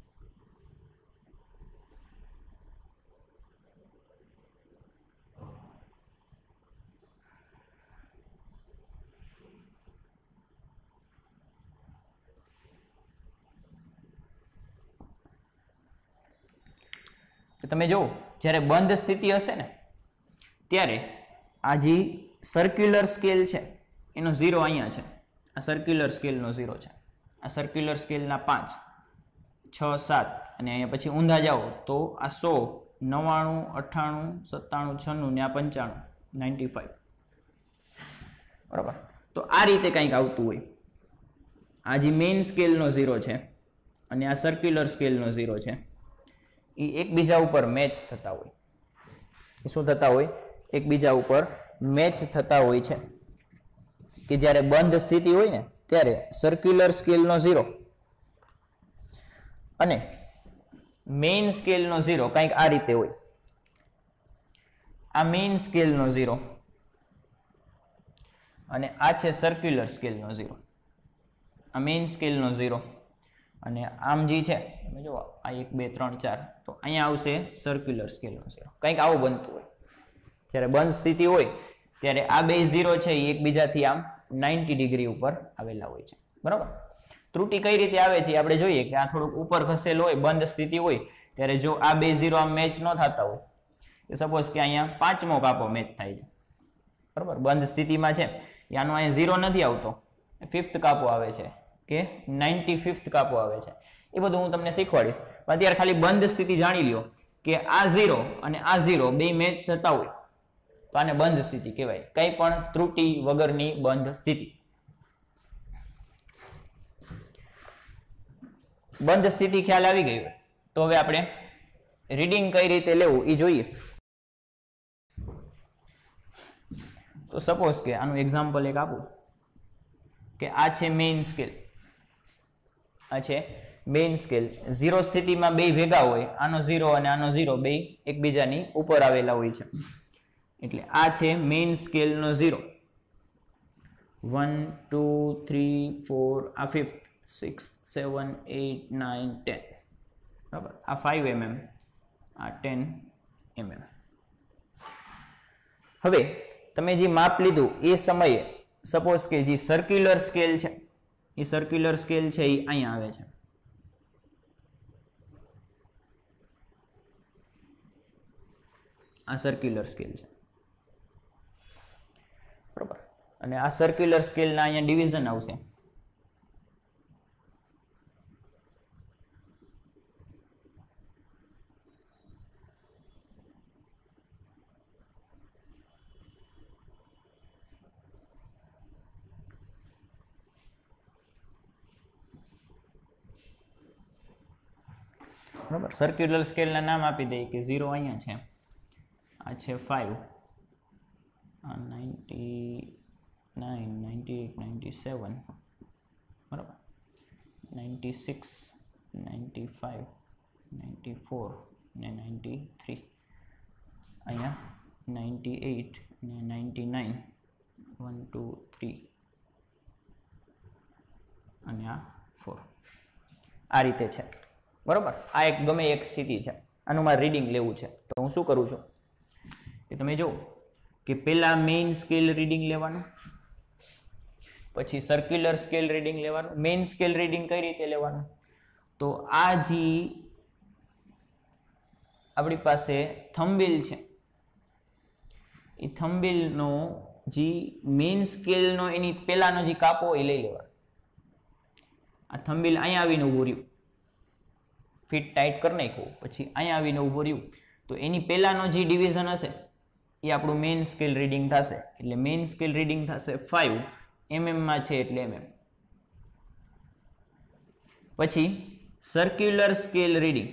Speaker 1: તમે જો જ્યારે બંધ સ્થિતિ હશે ને ત્યારે આ જે સર્ક્યુલર સ્કેલ છે એનો ઝીરો અહીંયા છે, આ સર્ક્યુલર સ્કેલનો ઝીરો છે, આ સર્ક્યુલર સ્કેલના પાંચ, છ, સાત અને અહીંયા પછી ઊંધા જાઓ તો આ સો, નવ્વાણું, અઠ્ઠાણું, સત્તાણું, છન્નું ને આ પંચાણું, નાઇન્ટી ફાઈવ, બરાબર. તો આ રીતે કંઈક આવતું હોય. આ જે મેઇન સ્કેલનો ઝીરો છે અને આ સર્ક્યુલર સ્કેલનો ઝીરો છે એ એકબીજા ઉપર મેચ થતા હોય. એ શું થતા હોય? એકબીજા ઉપર મેચ થતા હોય છે કે જ્યારે બંધ સ્થિતિ હોય ને ત્યારે સર્ક્યુલર સ્કેલનો ઝીરો અને મેઇન સ્કેલનો ઝીરો કંઈક આ રીતે હોય. આ મેઇન સ્કેલનો ઝીરો અને આ છે સર્ક્યુલર સ્કેલનો ઝીરો. આ મેઇન સ્કેલનો ઝીરો અને આમ જે છે તમે જુઓ આ એક બે ત્રણ ચાર, તો અહીંયા આવશે સર્ક્યુલર સ્કેલનો ઝીરો. કંઈક આવું બનતું હોય. જ્યારે બંધ સ્થિતિ હોય ત્યારે આ બે ઝીરો છે એ એકબીજાથી આમ નાઇન્ટી ડિગ્રી ઉપર આવેલા હોય છે, બરાબર. ત્રુટિ કઈ રીતે આવે છે આપણે જોઈએ કે આ થોડુંક ઉપર ખસેલું હોય, બંધ સ્થિતિ હોય ત્યારે જો આ બે ઝીરો આમ મેચ ન થતા હોય, સપોઝ કે અહીંયા પાંચમો કાપો મેચ થાય છે, બરાબર, બંધ સ્થિતિમાં છે, આનો અહીંયા ઝીરો નથી આવતો, ફિફ્થ કાપો આવે છે કે નાઇન્ટી ફિફ્થ કાપો આવે છે. એ બધું હું તમને શીખવાડીશ. અત્યારે ખાલી બંધ સ્થિતિ જાણી લ્યો કે આ ઝીરો અને આ ઝીરો બે મેચ થતા હોય તો આને બંધ સ્થિતિ કહેવાય, કંઈ પણ ત્રુટિ વગરની બંધ સ્થિતિ. બંધ સ્થિતિ ખ્યાલ આવી ગઈ હોય તો હવે આપણે રીડિંગ કઈ રીતે લેવું એ જોઈએ. તો સપોઝ કે આનું એક્ઝામ્પલ એક આપું કે આ છે મેઇન સ્કેલ, આ છે મેઇન સ્કેલ. ઝીરો સ્થિતિમાં બે ભેગા હોય, આનો ઝીરો અને આનો ઝીરો બે એકબીજાની ઉપર આવેલા હોય છે, એટલે આ છે મેઇન સ્કેલનો zero. One two three four, આ fifth, six seven eight nine ten, બરાબર. આ ફાઈવ એમએમ, આ ટેન એમએમ. હવે તમે જે માપ લીધું એ સમયે સપોઝ કે જે સર્ક્યુલર સ્કેલ છે એ સર્ક્યુલર સ્કેલ છે એ અહીંયા આવે છે, આ સર્ક્યુલર સ્કેલ છે, બરોબર, અને આ સર્ક્યુલર સ્કેલના અહીંયા ડિવિઝન આવશે. બરાબર, સર્ક્યુલર સ્કેલના નામ આપી દઈએ કે ઝીરો અહીંયા છે, આ છે ફાઈવ, આ ninety nine, ninety eight, ninety seven, બરાબર, ninety six, ninety five, ninety four ને નાઇન્ટી થ્રી, અહીંયા નાઇન્ટી એટ ને ninety nine, one two three અને આ ફોર. આ રીતે છે. બરોબર, આ એક ગમે એક સ્થિતિ છે, આનું મારે રીડિંગ લેવું છે. તો હું શું કરું છું કે તમે જુઓ કે પેલા મેઇન સ્કેલ રીડિંગ લેવાનું, પછી સર્ક્યુલર સ્કેલ રીડિંગ લેવાનું. મેઇન સ્કેલ રીડિંગ કઈ રીતે લેવાનું? તો આ જે આપણી પાસે થંબિલ છે, એ થંબિલનો જે મેઇન સ્કેલનો એની પેલાનો જે કાપો એ લઈ લેવાનો. આ થંબિલ અહીંયા આવીને ઉભું રહ્યું, ફિટ ટાઈટ કરી નાખ્યું, પછી અહીંયા આવીને ઉભું રહ્યું, તો એની પહેલાનો જે ડિવિઝન હશે એ આપણું મેઇન સ્કેલ રીડિંગ થશે. એટલે મેઇન સ્કેલ રીડિંગ થશે ફાઈવ, એમએમમાં છે એટલે એમએમ. પછી circular scale reading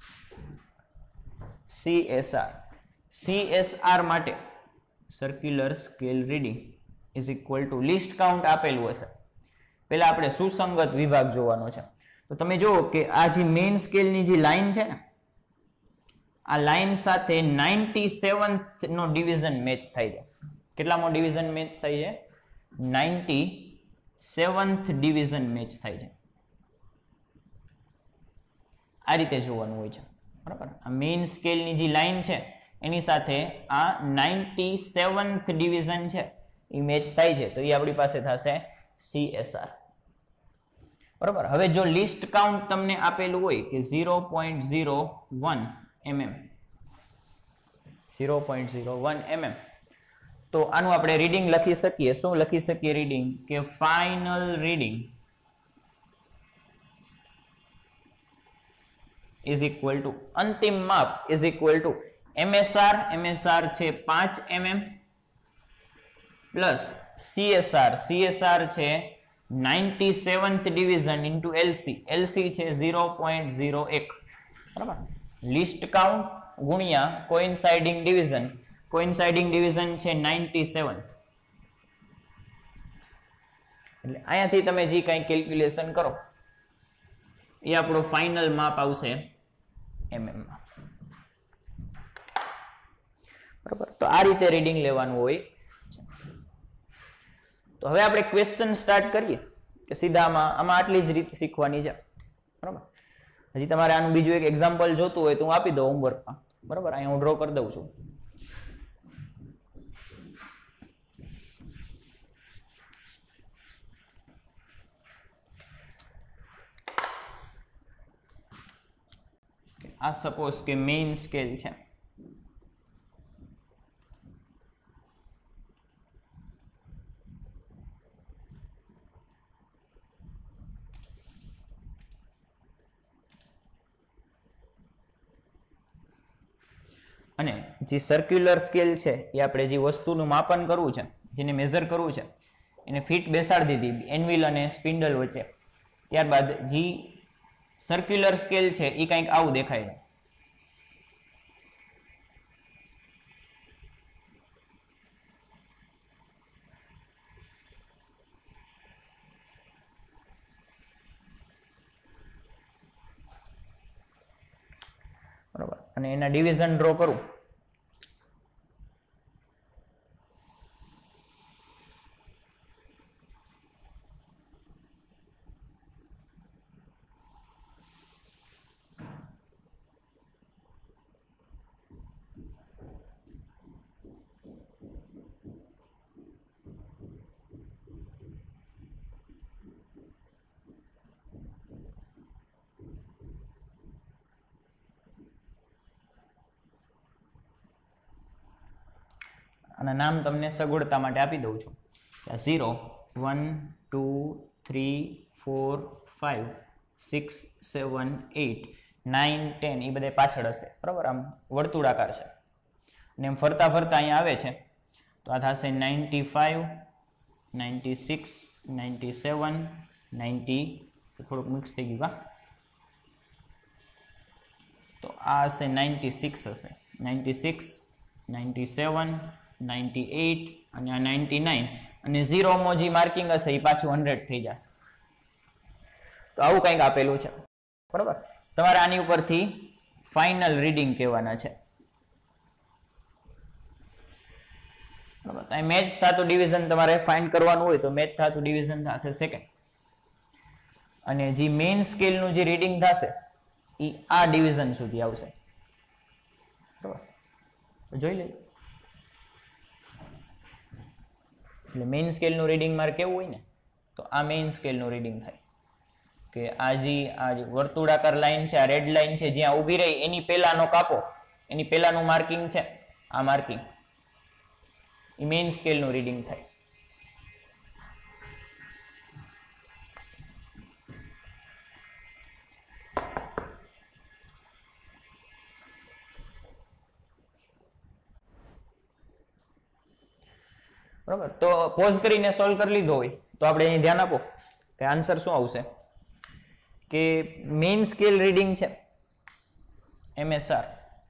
Speaker 1: CSR. CSR માટે circular scale reading is equal to least count આપેલું હશે. પહેલા આપણે સુસંગત વિભાગ જોવાનો છે. તો તમે જુઓ કે આ જે મેઇન સ્કેલની જે લાઈન છે ને, આ લાઈન સાથે નાઇન્ટી સેવન્થ નો ડિવિઝન મેચ થાય છે. કેટલામો ડિવિઝન મેચ થાય છે? નાઇન્ટી સેવન્થ ડિવિઝન મેચ થાય છે. આ રીતે જોવાનું હોય છે. બરાબર, આ મેઇન સ્કેલની જે લાઈન છે એની સાથે આ નાઇન્ટી સેવન્થ ડિવિઝન છે એ મેચ થાય છે, તો એ આપણી પાસે થશે સીએસઆર. બરાબર, હવે જો લિસ્ટ કાઉન્ટ તમને આપેલું હોય કે zero point zero one MM, zero point zero one MM, તો આનું આપણે રીડિંગ લખી શકીએ. શું લખી શકીએ રીડિંગ? કે final reading is equal to, અંતિમ માપ is equal to MSR. MSR છે પાંચ એમએમ પ્લસ સીએસઆર. સીએસઆર છે ninety seventh division into LC. LC છે ઝીરો પોઈન્ટ ઝીરો એક. બરાબર, લિસ્ટ કાઉન્ટ ગુણ્યા કોઇન્સાઇડિંગ ડિવિઝન. કોઇન્સાઇડિંગ ડિવિઝન છે નાઇન્ટી સેવન. એટલે અહીંયાથી તમે જે કંઈ કેલ્ક્યુલેશન કરો એ આપણો ફાઇનલ માપ આવશે એમએમ માં. બરાબર, તો આ રીતે રીડિંગ લેવાનું હોય. તો હવે આપણે ક્વેશ્ચન સ્ટાર્ટ કરીએ કે સીધા આમાં આમાં આટલી જ રીતે શીખવાની છે. બરાબર, હજી તમારે આનું બીજું એક એક્ઝામ્પલ જોતું હોય તો હું આપી દઉં હોમવર્કમાં. બરાબર, અહીંયા હું ડ્રો કરી દઉં છું. આ સપોઝ કે મેઇન સ્કેલ છે. અને જે સર્ક્યુલર સ્કેલ છે એ આપણે જે વસ્તુનું માપન કરવું છે, જેને મેઝર કરવું છે, એને ફિટ બેસાડી દીધી એન્વિલ અને સ્પિન્ડલ વચ્ચે. ત્યારબાદ જે સર્ક્યુલર સ્કેલ છે એ કંઈક આવું દેખાય છે. બરોબર, અને એના ડિવિઝન ડ્રો કરું. અને નામ તમને સગવડતા માટે આપી દઉં છું. Zero one two three four five six seven eight nine ten એ બધા પાછળ હશે, બરાબર. આમ વર્તુળાકાર છે અને એમ ફરતા ફરતા અહીંયા આવે છે તો આ થશે ninety five ninety six ninety seven ninety, થોડુંક મિક્સ થઈ ગયું. તો આ હશે નાઇન્ટી સિક્સ હશે, ninety six ninety seven ninety eight અને આ નાઇન્ટી નાઇન અને ઝીરોમાં જે માર્કિંગ હશે એ પાછું હંડ્રેડ થઈ જશે. તો આવું કંઈક આપેલું છે, બરાબર. તમારે આની ઉપરથી ફાઇનલ રીડિંગ કહેવાના છે, બરાબર. તો મેચ થતું ડિવિઝન તમારે ફાઇન્ડ કરવાનું હોય તો મેચ થતું ડિવિઝન થશે સેકન્ડ, અને જે મેઇન સ્કેલનું જે રીડિંગ થશે એ આ ડિવિઝન સુધી આવશે, બરાબર. જોઈ લઈએ. એટલે મેઇન સ્કેલનું રીડિંગ મારે કેવું હોય ને તો આ મેઇન સ્કેલનું રીડિંગ થાય કે આ જે આ વર્તુળાકાર લાઈન છે, આ રેડ લાઈન છે, જ્યાં ઊભી રહી એની પહેલાનો કાપો, એની પહેલાનું માર્કિંગ છે આ માર્કિંગ, એ મેઇન સ્કેલનું રીડિંગ થાય. બરાબર. તો પોઝ કરીને સોલ્વ કરી લીધો હોય તો આપણે અહીં ધ્યાન આપો કે આન્સર શું આવશે કે મેઇન સ્કેલ રીડિંગ છે એમએસઆર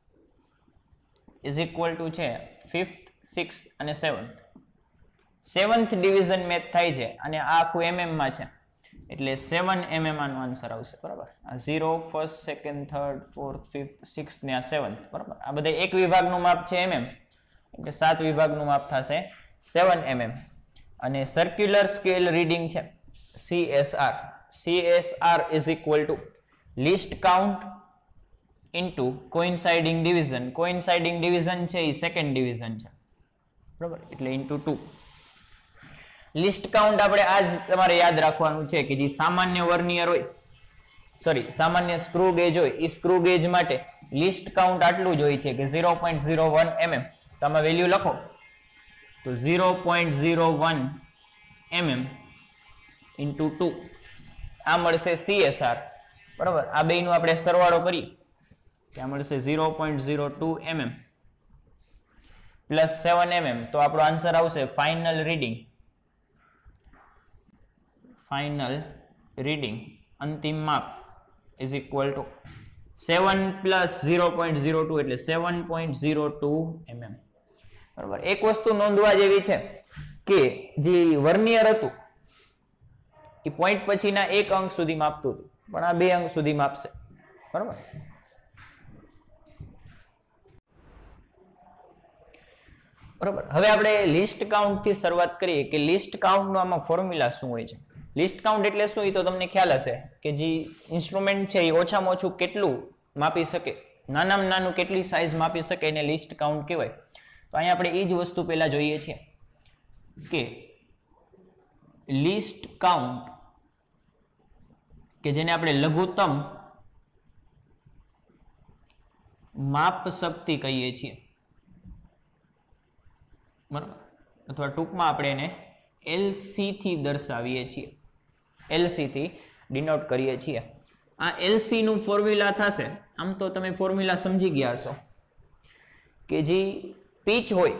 Speaker 1: ઇઝ ઇક્વલ ટુ છે ફિફ્થ, સિક્સ્થ અને સેવન્થ. સેવન્થ ડિવિઝન મેચ થાય છે અને આ આખું એમએમ માં છે એટલે સેવન એમએમ આનો આન્સર આવશે, બરાબર. આ zero, first, second, third, fourth, fifth, sixth ને આ સેવન્થ, બરાબર. આ બધા એક વિભાગનું માપ છે એમએમ એટલે સાત વિભાગનું માપ થશે સેવન એમએમ. અને સર્ક્યુલર સ્કેલ રીડિંગ છે CSR. CSR is equal to least count into coinciding division. Coinciding division છે એ સેકન્ડ ડિવિઝન છે, બરાબર, એટલે ઇન્ટુ ટુ. લિસ્ટ કાઉન્ટ આપણે આજ તમારે યાદ રાખવાનું છે કે જે સામાન્ય વર્નિયર હોય, સોરી સામાન્ય સ્ક્રૂ ગેજ હોય, એ સ્ક્રૂ ગેજ માટે લિસ્ટ કાઉન્ટ આટલું જ હોય છે કે zero point zero one MM. તમે વેલ્યુ લખો તો zero point zero one MM into two, આ મળશે સીએસઆર, બરાબર. આ બેયનો આપણે સરવાળો કરીએ ત્યાં મળશે zero point zero two MM plus seven MM. તો આપણો આન્સર આવશે ફાઇનલ રીડિંગ. ફાઇનલ રીડિંગ અંતિમ માપ is equal to seven plus zero point zero two એટલે seven point zero two MM, બરાબર. એક વસ્તુ નોંધવા જેવી છે કે જે વર્નિયર હતું એ પોઈન્ટ પછીના એક અંક સુધી માપતું હતું, પણ આ બે અંક સુધી માપશે, બરાબર. બરાબર. હવે આપણે લિસ્ટ કાઉન્ટ થી શરૂઆત કરીએ કે લિસ્ટ કાઉન્ટ નો આમાં ફોર્મ્યુલા શું હોય છે. લિસ્ટ કાઉન્ટ એટલે શું એ તો તમને ખ્યાલ હશે કે જે ઇન્સ્ટ્રુમેન્ટ છે એ ઓછામાં ઓછું કેટલું માપી શકે, નાનામાં નાનું કેટલી સાઇઝ માપી શકે એને લિસ્ટ કાઉન્ટ કહેવાય. તો અહીંયા આપણે એ જ વસ્તુ પહેલા જોઈએ છીએ કે લિસ્ટ કાઉન્ટ કે જેને આપણે લઘુત્તમ માપ શક્તિ કહીએ છીએ, બરાબર, અથવા ટૂંકમાં આપણે એને એલસી થી દર્શાવીએ છીએ, એલસી થી ડિનોટ કરીએ છીએ. આ એલસી નું ફોર્મ્યુલા થશે, આમ તો તમે ફોર્મ્યુલા સમજી ગયા હશો કે જે પીચ હોય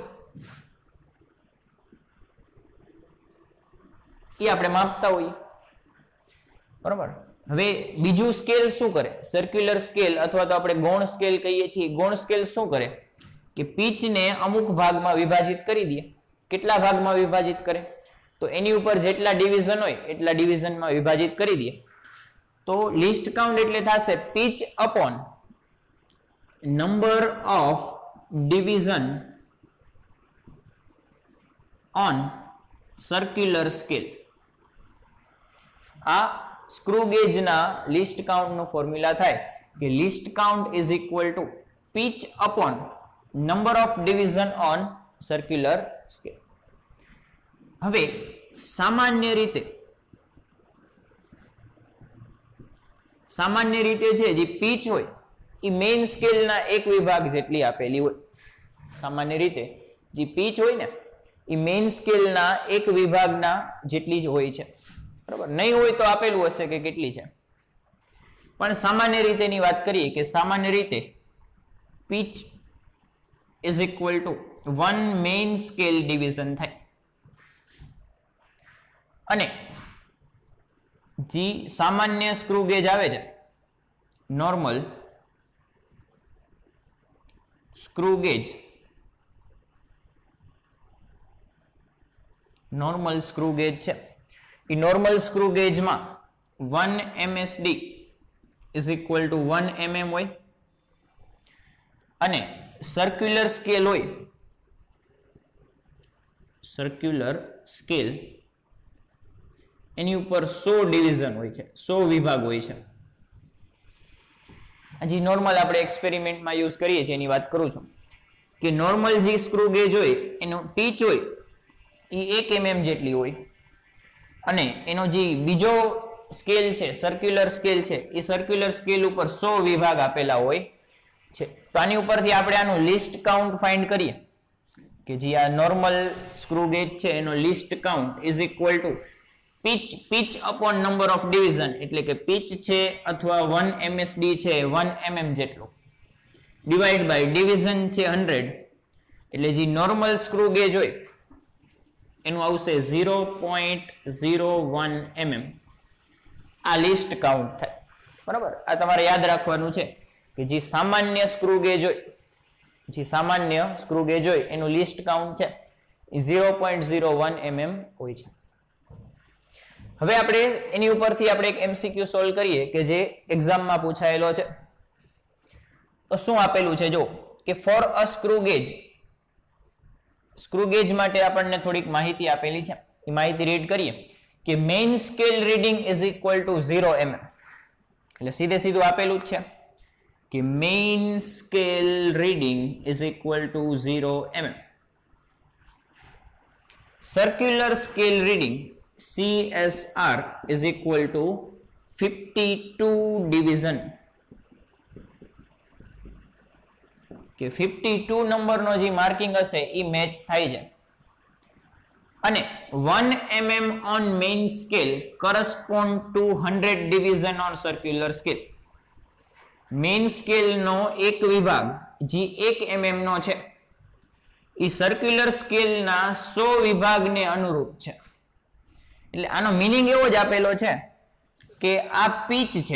Speaker 1: એ આપણે માપતા હોઈએ, બરાબર. હવે બીજું સ્કેલ શું કરે, સર્ક્યુલર સ્કેલ અથવા તો આપણે ગૌણ સ્કેલ કહીએ છીએ. ગૌણ સ્કેલ શું કરે કે પીચને અમુક ભાગમાં વિભાજિત કરી દે. કેટલા ભાગમાં વિભાજિત કરે તો એની ઉપર જેટલા ડિવિઝન હોય એટલા ડિવિઝનમાં વિભાજિત કરી દે. તો લિસ્ટ કાઉન્ટ એટલે થશે pitch upon number of division on circular scale. આ સ્ક્રૂ ગેજના લિસ્ટ કાઉન્ટ નો ફોર્મ્યુલા થાય કે least count is equal to pitch upon number of division on circular scale. હવે સામાન્ય રીતે સામાન્ય રીતે છે જે પીચ હોય એ મેઇન સ્કેલના એક વિભાગ જેટલી આપેલી હોય. સામાન્ય રીતે જે પીચ હોય ને એ મેઇન સ્કેલના એક વિભાગના જેટલી જ હોય છે, બરાબર. નહીં હોય તો આપેલું હશે કે કેટલી છે, પણ સામાન્ય રીતેની વાત કરીએ કે સામાન્ય રીતે pitch is equal to one main scale division થાય. અને જે સામાન્ય સ્ક્રૂ ગેજ આવે છે, normal screw gauge, normal screw gauge છે એ નોર્મલ સ્ક્રૂ ગેજમાં one MSD is equal to one MM હોય, અને સર્ક્યુલર સ્કેલ હોય, સર્ક્યુલર સ્કેલ એની ઉપર સો ડિવિઝન હોય છે, સો વિભાગ હોય છે. હજી નોર્મલ આપણે એક્સપેરિમેન્ટમાં યુઝ કરીએ છીએ એની વાત કરું છું કે નોર્મલ જે સ્ક્રૂ ગેજ હોય એનો પીચ હોય એ એક એમએમ જેટલી હોય, અને એનો જે બીજો સ્કેલ છે સર્ક્યુલર સ્કેલ છે એ સર્ક્યુલર સ્કેલ ઉપર સો વિભાગ આપેલા હોય છે. તો આની ઉપરથી આપણે આનું લિસ્ટ કાઉન્ટ ફાઇન્ડ કરીએ કે જે આ નોર્મલ સ્ક્રૂ ગેજ છે એનો least count is equal to pitch pitch upon number of division, એટલે કે પીચ છે અથવા વન એમએસડી છે વન એમએમ જેટલું, ડિવાઈડ બાય ડિવિઝન છે હંડ્રેડ, એટલે જે નોર્મલ સ્ક્રૂ ગેજ હોય એનું આવશે zero point zero one MM. આ લિસ્ટ કાઉન્ટ થાય, બરાબર. આ તમારે યાદ રાખવાનું છે કે જે સામાન્ય સ્ક્રૂ ગેજ હોય, જે સામાન્ય સ્ક્રૂ ગેજ હોય એનું લિસ્ટ કાઉન્ટ છે એ zero point zero one MM હોય છે. હવે આપણે એની ઉપરથી આપણે એક એમસીક્યુ સોલ્વ કરીએ કે જે એક્ઝામમાં પૂછાયેલો છે. તો શું આપેલું છે જો કે for a screw gauge, screw gauge માટે આપણને થોડીક માહિતી આપેલી છે, એ માહિતી રીડ કરીએ કે main scale reading is equal to zero MM. એટલે સીધે સીધું આપેલું જ છે કે main scale reading is equal to zero MM. Circular scale reading C S R is equal to fifty-two division. કે fifty-two નંબરનો જે માર્કિંગ હશે એ મેચ થાય છે, અને one millimeter on main scale correspond to one hundred division on circular scale. Main સ્કેલનો એક વિભાગ જે એક એમએમ નો છે એ સર્ક્યુલર સ્કેલના સો વિભાગને અનુરૂપ છે. એટલે આનો મીનિંગ એવો જ આપેલો છે કે આ પીચ છે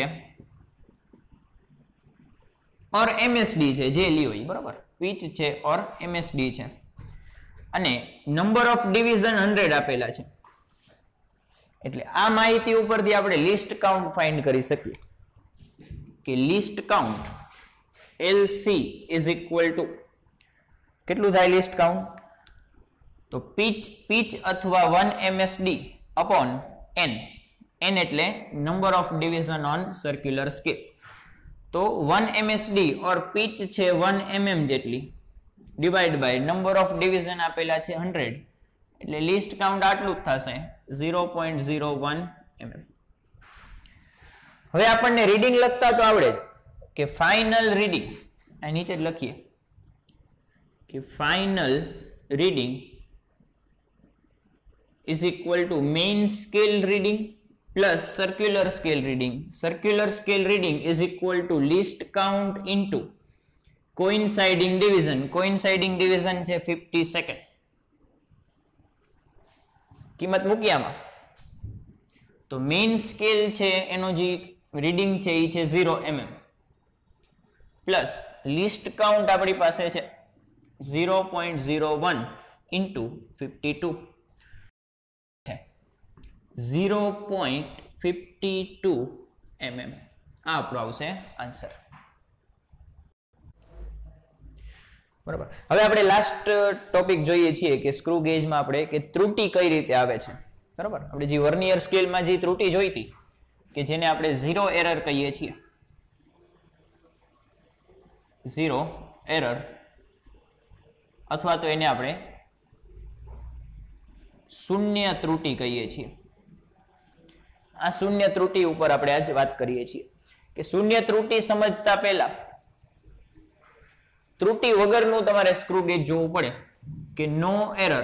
Speaker 1: ઓર એમએસડી છે જે લી હોય, બરાબર. પીચ છે ઓર એમએસડી છે, અને નંબર ઓફ ડિવિઝન હંડ્રેડ આપેલા છે. એટલે આ માહિતી ઉપરથી આપણે લિસ્ટ કાઉન્ટ ફાઇન્ડ કરી શકીએ કે least count LC is equal to કેટલું થાય લિસ્ટ કાઉન્ટ? તો પીચ પીચ અથવા one MSD upon n, n એટલે number of division on circular scale. તો one M S D or pitch છે one mm જેટલી, divide by number of division આપેલા છે હંડ્રેડ, એટલે list count આટલું જ થશે zero point zero one MM. હવે આપણને રીડિંગ લખતા તો આવડે કે ફાઇનલ રીડિંગ, આ નીચે જ લખીએ કે final reading is equal to main scale reading plus circular scale reading. Circular scale reading is equal to list count into coinciding division. Coinciding division છે fifty second. કિંમત મૂકી આમાં. તો main scale છે એનો જે રીડિંગ છે એ છે zero MM plus list count આપણી પાસે છે zero point zero one into fifty-two. Zero point fifty two MM આ આપણો આવશે આન્સર, બરાબર. હવે આપણે લાસ્ટ ટોપિક જોઈએ છીએ કે સ્ક્રૂ ગેજમાં આપણે કે ત્રુટિ કઈ રીતે આવે છે, બરાબર. આપણે જે વર્નિયર સ્કેલમાં જે ત્રુટિ જોઈ હતી કે જેને આપણે ઝીરો એરર કહીએ છીએ, ઝીરો એરર, અથવા તો એને આપણે શૂન્ય ત્રુટિ કહીએ છીએ. આ શૂન્ય ત્રુટિ ઉપર આપણે આજ વાત કરીએ છીએ કે શૂન્ય ત્રુટિ સમજતા પહેલા ત્રુટિ વગરનું તમારે સ્ક્રૂ ગેજ જોવું પડે કે નો એરર,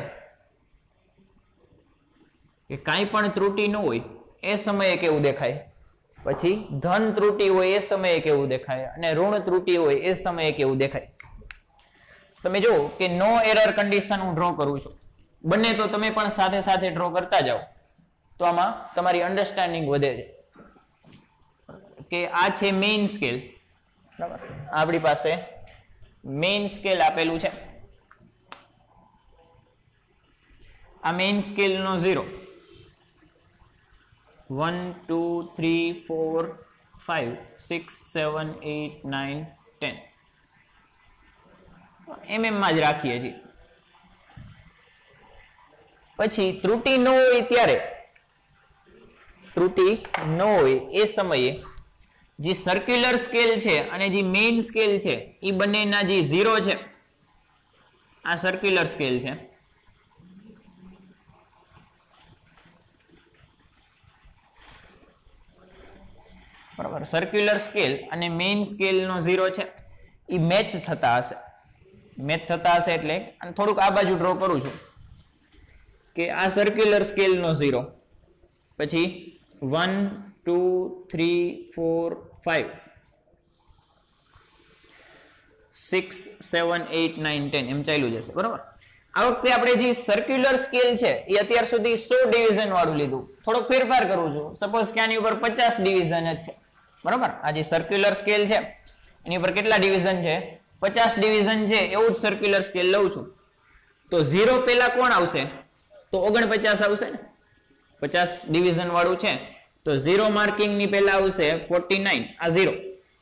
Speaker 1: કે કાંઈ પણ ત્રુટિ ન હોય એ સમયે કેવું દેખાય, પછી ધન ત્રુટિ હોય એ સમયે કેવું દેખાય, અને ઋણ ત્રુટિ હોય એ સમયે કેવું દેખાય. તમે જુઓ કે નો એરર કન્ડિશન હું ડ્રો કરું છું, બંને તો તમે પણ સાથે સાથે ડ્રો કરતા જાઓ તો આમાં તમારી અન્ડરસ્ટેન્ડિંગ વધે છે. કે આ છે મેઇન સ્કેલ, બરાબર, આપણી પાસે મેઇન સ્કેલ આપેલું છે. આ મેઇન સ્કેલ નો zero, one two three four five six seven eight nine ten M M માં જ રાખીએ છીએ. પછી ત્રુટિ ન હોય ત્યારે, ત્રુટિ ન હોય એ સમયે જે સર્ક્યુલર સ્કેલ છે અને જે મેઇન સ્કેલ છે એ બંનેના જે ઝીરો છે, આ સર્ક્યુલર સ્કેલ છે, બરાબર, સર્ક્યુલર સ્કેલ અને મેઇન સ્કેલ નો ઝીરો છે એ મેચ થતા હશે. મેચ થતા હશે એટલે અને થોડુંક આ બાજુ ડ્રો કરું છું કે આ સર્ક્યુલર સ્કેલ નો ઝીરો, પછી one two three four five six seven eight nine ten એમ ચાલ્યું જશે. બરાબર, આ વખતે આપણે જે સર્ક્યુલર સ્કેલ છે એ અત્યાર સુધી સો ડિવિઝન વાળું લીધું, થોડોક ફેરફાર કરું છું. સપોઝ કે આની ઉપર પચાસ ડિવિઝન જ છે, બરાબર, આ જે સર્ક્યુલર સ્કેલ છે એની ઉપર કેટલા ડિવિઝન છે, પચાસ ડિવિઝન છે. એવું જ સર્ક્યુલર સ્કેલ લઉં છું તો ઝીરો પહેલા કોણ આવશે, તો ઓગણપચાસ આવશે ને, પચાસ ડિવિઝન વાળું છે તો ઝીરો માર્કિંગ ની પહેલા આવશે ફોર્ટી નાઇન, આ ઝીરો,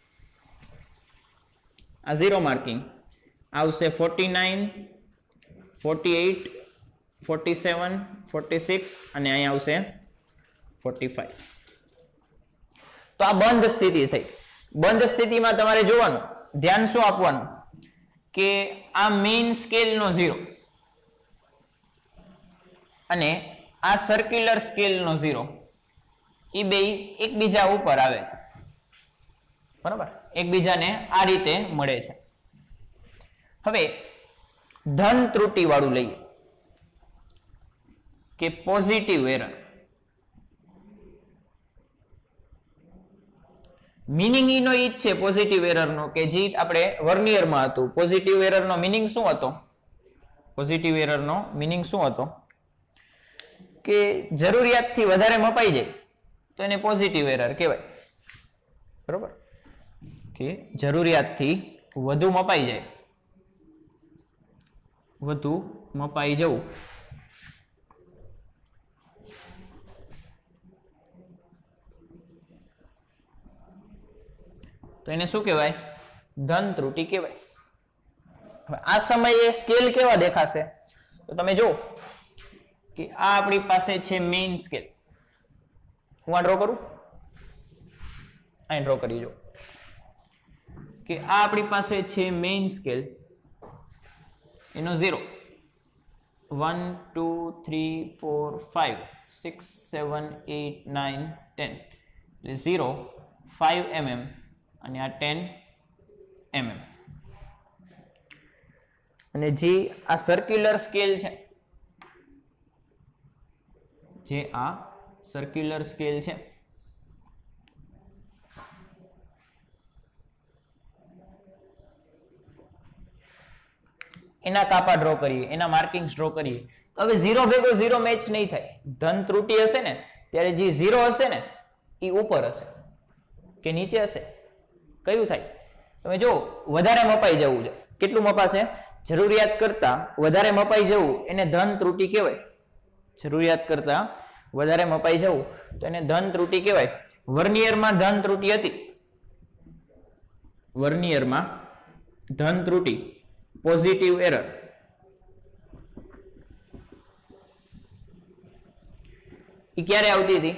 Speaker 1: આ ઝીરો માર્કિંગ આવશે forty nine, forty eight, forty seven, forty six અને અહીં આવશે ફોર્ટી ફાઈવ. તો આ બંધ સ્થિતિ થઈ. બંધ સ્થિતિમાં તમારે જોવાનું, ધ્યાન શું આપવાનું કે આ મેઇન સ્કેલ નો ઝીરો અને આ સર્ક્યુલર સ્કેલ નો ઝીરો એ બે એકબીજા ઉપર આવે છે, બરાબર, એકબીજાને આ રીતે મળે છે. હવે ધન ત્રુટિ વાળું લઈએ કે પોઝિટિવ એરર. મિનિંગ નો ઈ જ છે પોઝિટિવ એરર નો કે જે આપણે વર્નિયરમાં હતું. પોઝિટિવ એરર નો મિનિંગ શું હતો, પોઝિટિવ એરર નો મિનિંગ શું હતો કે જરૂરિયાતથી વધારે મપાઈ જાય તો એને પોઝિટિવ એરર કહેવાય, બરોબર, કે જરૂરિયાતથી વધુ મપાઈ જાય, વધુ મપાઈ જવું તો એને શું કહેવાય, ધન ત્રુટિ કહેવાય. હવે આ સમયે સ્કેલ કેવા દેખાશે તો તમે જો કે આ આપણી પાસે છે મેઇન સ્કેલ. હું આ ડ્રો કરું, અહીં ડ્રો કરી જો કે આ આપણી પાસે છે મેઇન સ્કેલ, એનો zero, one two three four five six seven eight nine ten એટલે ઝીરો, ફાઈવ એમએમ અને આ ટેન એમએમ. અને જે આ સર્ક્યુલર સ્કેલ છે, જે આ સર્ક્યુલર સ્કેલ છે એના કાપા ડ્રો કરીએ, એના માર્કિંગ્સ ડ્રો કરીએ તો હવે ઝીરો ભેગો ઝીરો મેચ નહીં થાય. ધન ત્રુટિ હશે ને ત્યારે જે ઝીરો હશે ને એ ઉપર હશે કે નીચે હશે, કયું થાય તમે જો, વધારે મપાઈ જવું છે. કેટલું મપાશે, જરૂરિયાત કરતા વધારે મપાઈ જવું એને ધન ત્રુટિ કહેવાય. જરૂરિયાત કરતા વધારે મપાઈ જવું તો એને ધન ત્રુટિ કહેવાય. વર્નિયરમાં ધન ત્રુટિ હતી, વર્નિયરમાં ધન ત્રુટિ પોઝિટિવ એરર એ ક્યારે આવતી હતી,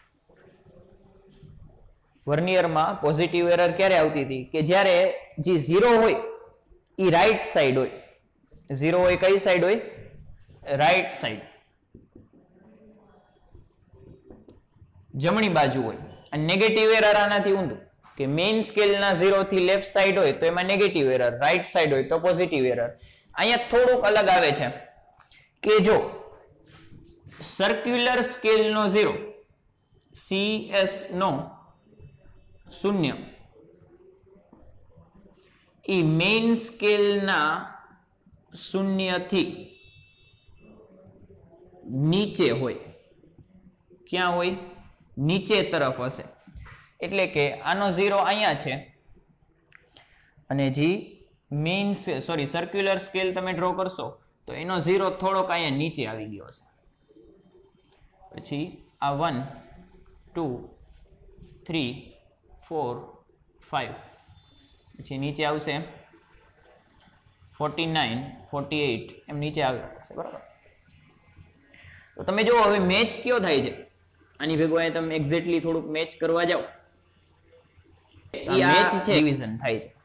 Speaker 1: વર્નિયરમાં પોઝિટિવ એરર ક્યારે આવતી હતી કે જ્યારે જે ઝીરો હોય એ રાઈટ સાઈડ હોય. ઝીરો હોય કઈ સાઈડ હોય, રાઈટ સાઈડ, જમણી બાજુ હોય. અને નેગેટિવ એરર આનાથી ઊંધું કે મેઇન સ્કેલના ઝીરો થી લેફ્ટ સાઈડ હોય તો એમાં નેગેટિવ એરર, રાઈટ સાઈડ હોય તો પોઝિટિવ એરર. અહીંયા થોડુંક અલગ આવે છે કે જો સર્ક્યુલર સ્કેલ નો ઝીરો સીએસ નો શૂન્ય એ મેઇન સ્કેલ ના શૂન્ય થી નીચે હોય, ક્યાં હોય? નીચે તરફ હશે. એટલે કે આનો ઝીરો અહીંયા છે અને જે મેઇન સોરી સર્ક્યુલર સ્કેલ તમે ડ્રો કરશો તો એનો ઝીરો થોડોક અહીંયા નીચે આવી ગયો હશે. પછી આ one two three four five પછી નીચે આવશે forty nine forty eight M નીચે આવશે. બરાબર. તો તમે જુઓ હવે મેચ કયો થાય છે આની ભેગો અહીંયા તમે એક્ઝેક્ટલી થોડુંક મેચ કરવા જાઓ મેચ છે ડિવિઝન થાય છે.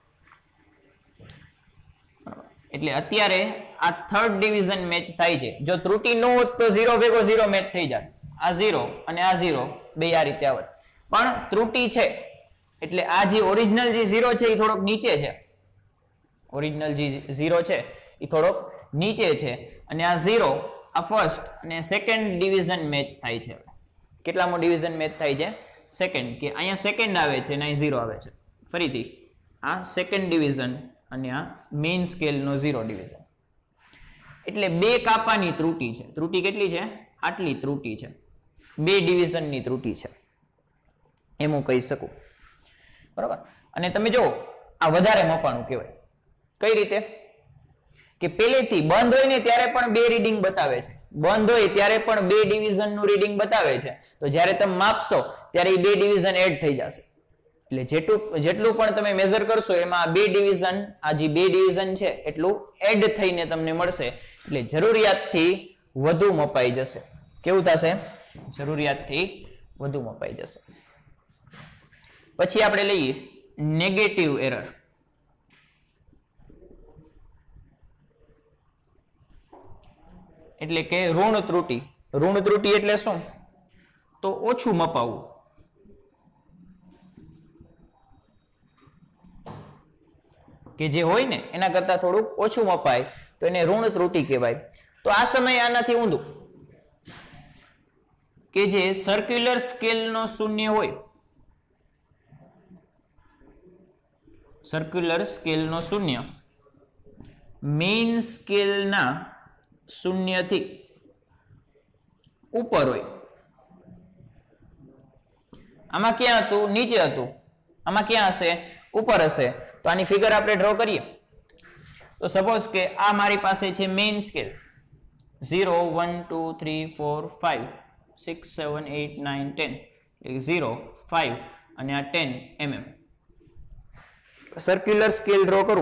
Speaker 1: એટલે અત્યારે આ થર્ડ ડિવિઝન મેચ થાય છે. જો ત્રુટી ન હોત તો ઝીરો ભેગો ઝીરો મેચ થઈ જાય. આ ઝીરો અને આ ઝીરો બે આ રીતે આવત, પણ ત્રુટી છે એટલે આ જે ઓરિજિનલ જે ઝીરો છે એ થોડોક નીચે છે. ઓરિજિનલ જે ઝીરો છે એ થોડોક નીચે છે અને આ ઝીરો આ ફર્સ્ટ અને સેકન્ડ ડિવિઝન મેચ થાય છે. કેટલામો ડિવિઝન મેચ થાય છે? સેકન્ડ. કે અહીંયા સેકન્ડ આવે છે અને અહીં ઝીરો આવે છે. ફરીથી આ સેકન્ડ ડિવિઝન અને આ મેઇન સ્કેલ નો ઝીરો ડિવિઝન. એટલે બે કાપાની ત્રુટી છે. ત્રુટી કેટલી છે? આટલી ત્રુટી છે. બે ડિવિઝનની ત્રુટી છે એમ હું કહી શકું. બરાબર. અને તમે જુઓ આ વધારે મપાણું કહેવાય. કઈ રીતે? કે પહેલેથી બંધ હોય ને ત્યારે પણ બે રીડિંગ બતાવે છે. બંધ હોય ત્યારે પણ બે ડિવિઝન નું રીડિંગ બતાવે છે. તો જ્યારે તમે માપશો ત્યારે એ બે ડિવિઝન એડ થઈ જશે. એટલે જેટલું જેટલું પણ તમે મેઝર કરશો એમાં બે ડિવિઝન આ જે બે ડિવિઝન છે એટલું એડ થઈને તમને મળશે. એટલે જરૂરિયાતથી વધુ મપાઈ જશે. કેવું થશે? જરૂરિયાતથી વધુ મપાઈ જશે. પછી આપણે લઈએ નેગેટિવ એરર. એટલે કે ઋણ ત્રુટી. ઋણ ત્રુટી એટલે શું? તો ઓછું મપાવવું. કે જે હોય ને એના કરતા થોડુંક ઓછું મપાય તો એને ઋણ ત્રુટી કહેવાય. તો આ સમયે આનાથી ઊંધું કે જે સર્ક્યુલર સ્કેલ નો શૂન્ય હોય, સર્ક્યુલર સ્કેલ નો શૂન્ય મેઇન સ્કેલ ના શૂન્ય થી ઉપર હોય. આમાં ક્યાં હતું? નીચે હતું. આમાં ક્યાં હશે? ઉપર હશે. તો આની ફિગર આપણે ડ્રો કરીએ તો સપોઝ કે આ મારી પાસે છે main scale zero one two three four five six seven eight nine ten zero five અને આ ten mm. Circular scale draw કરું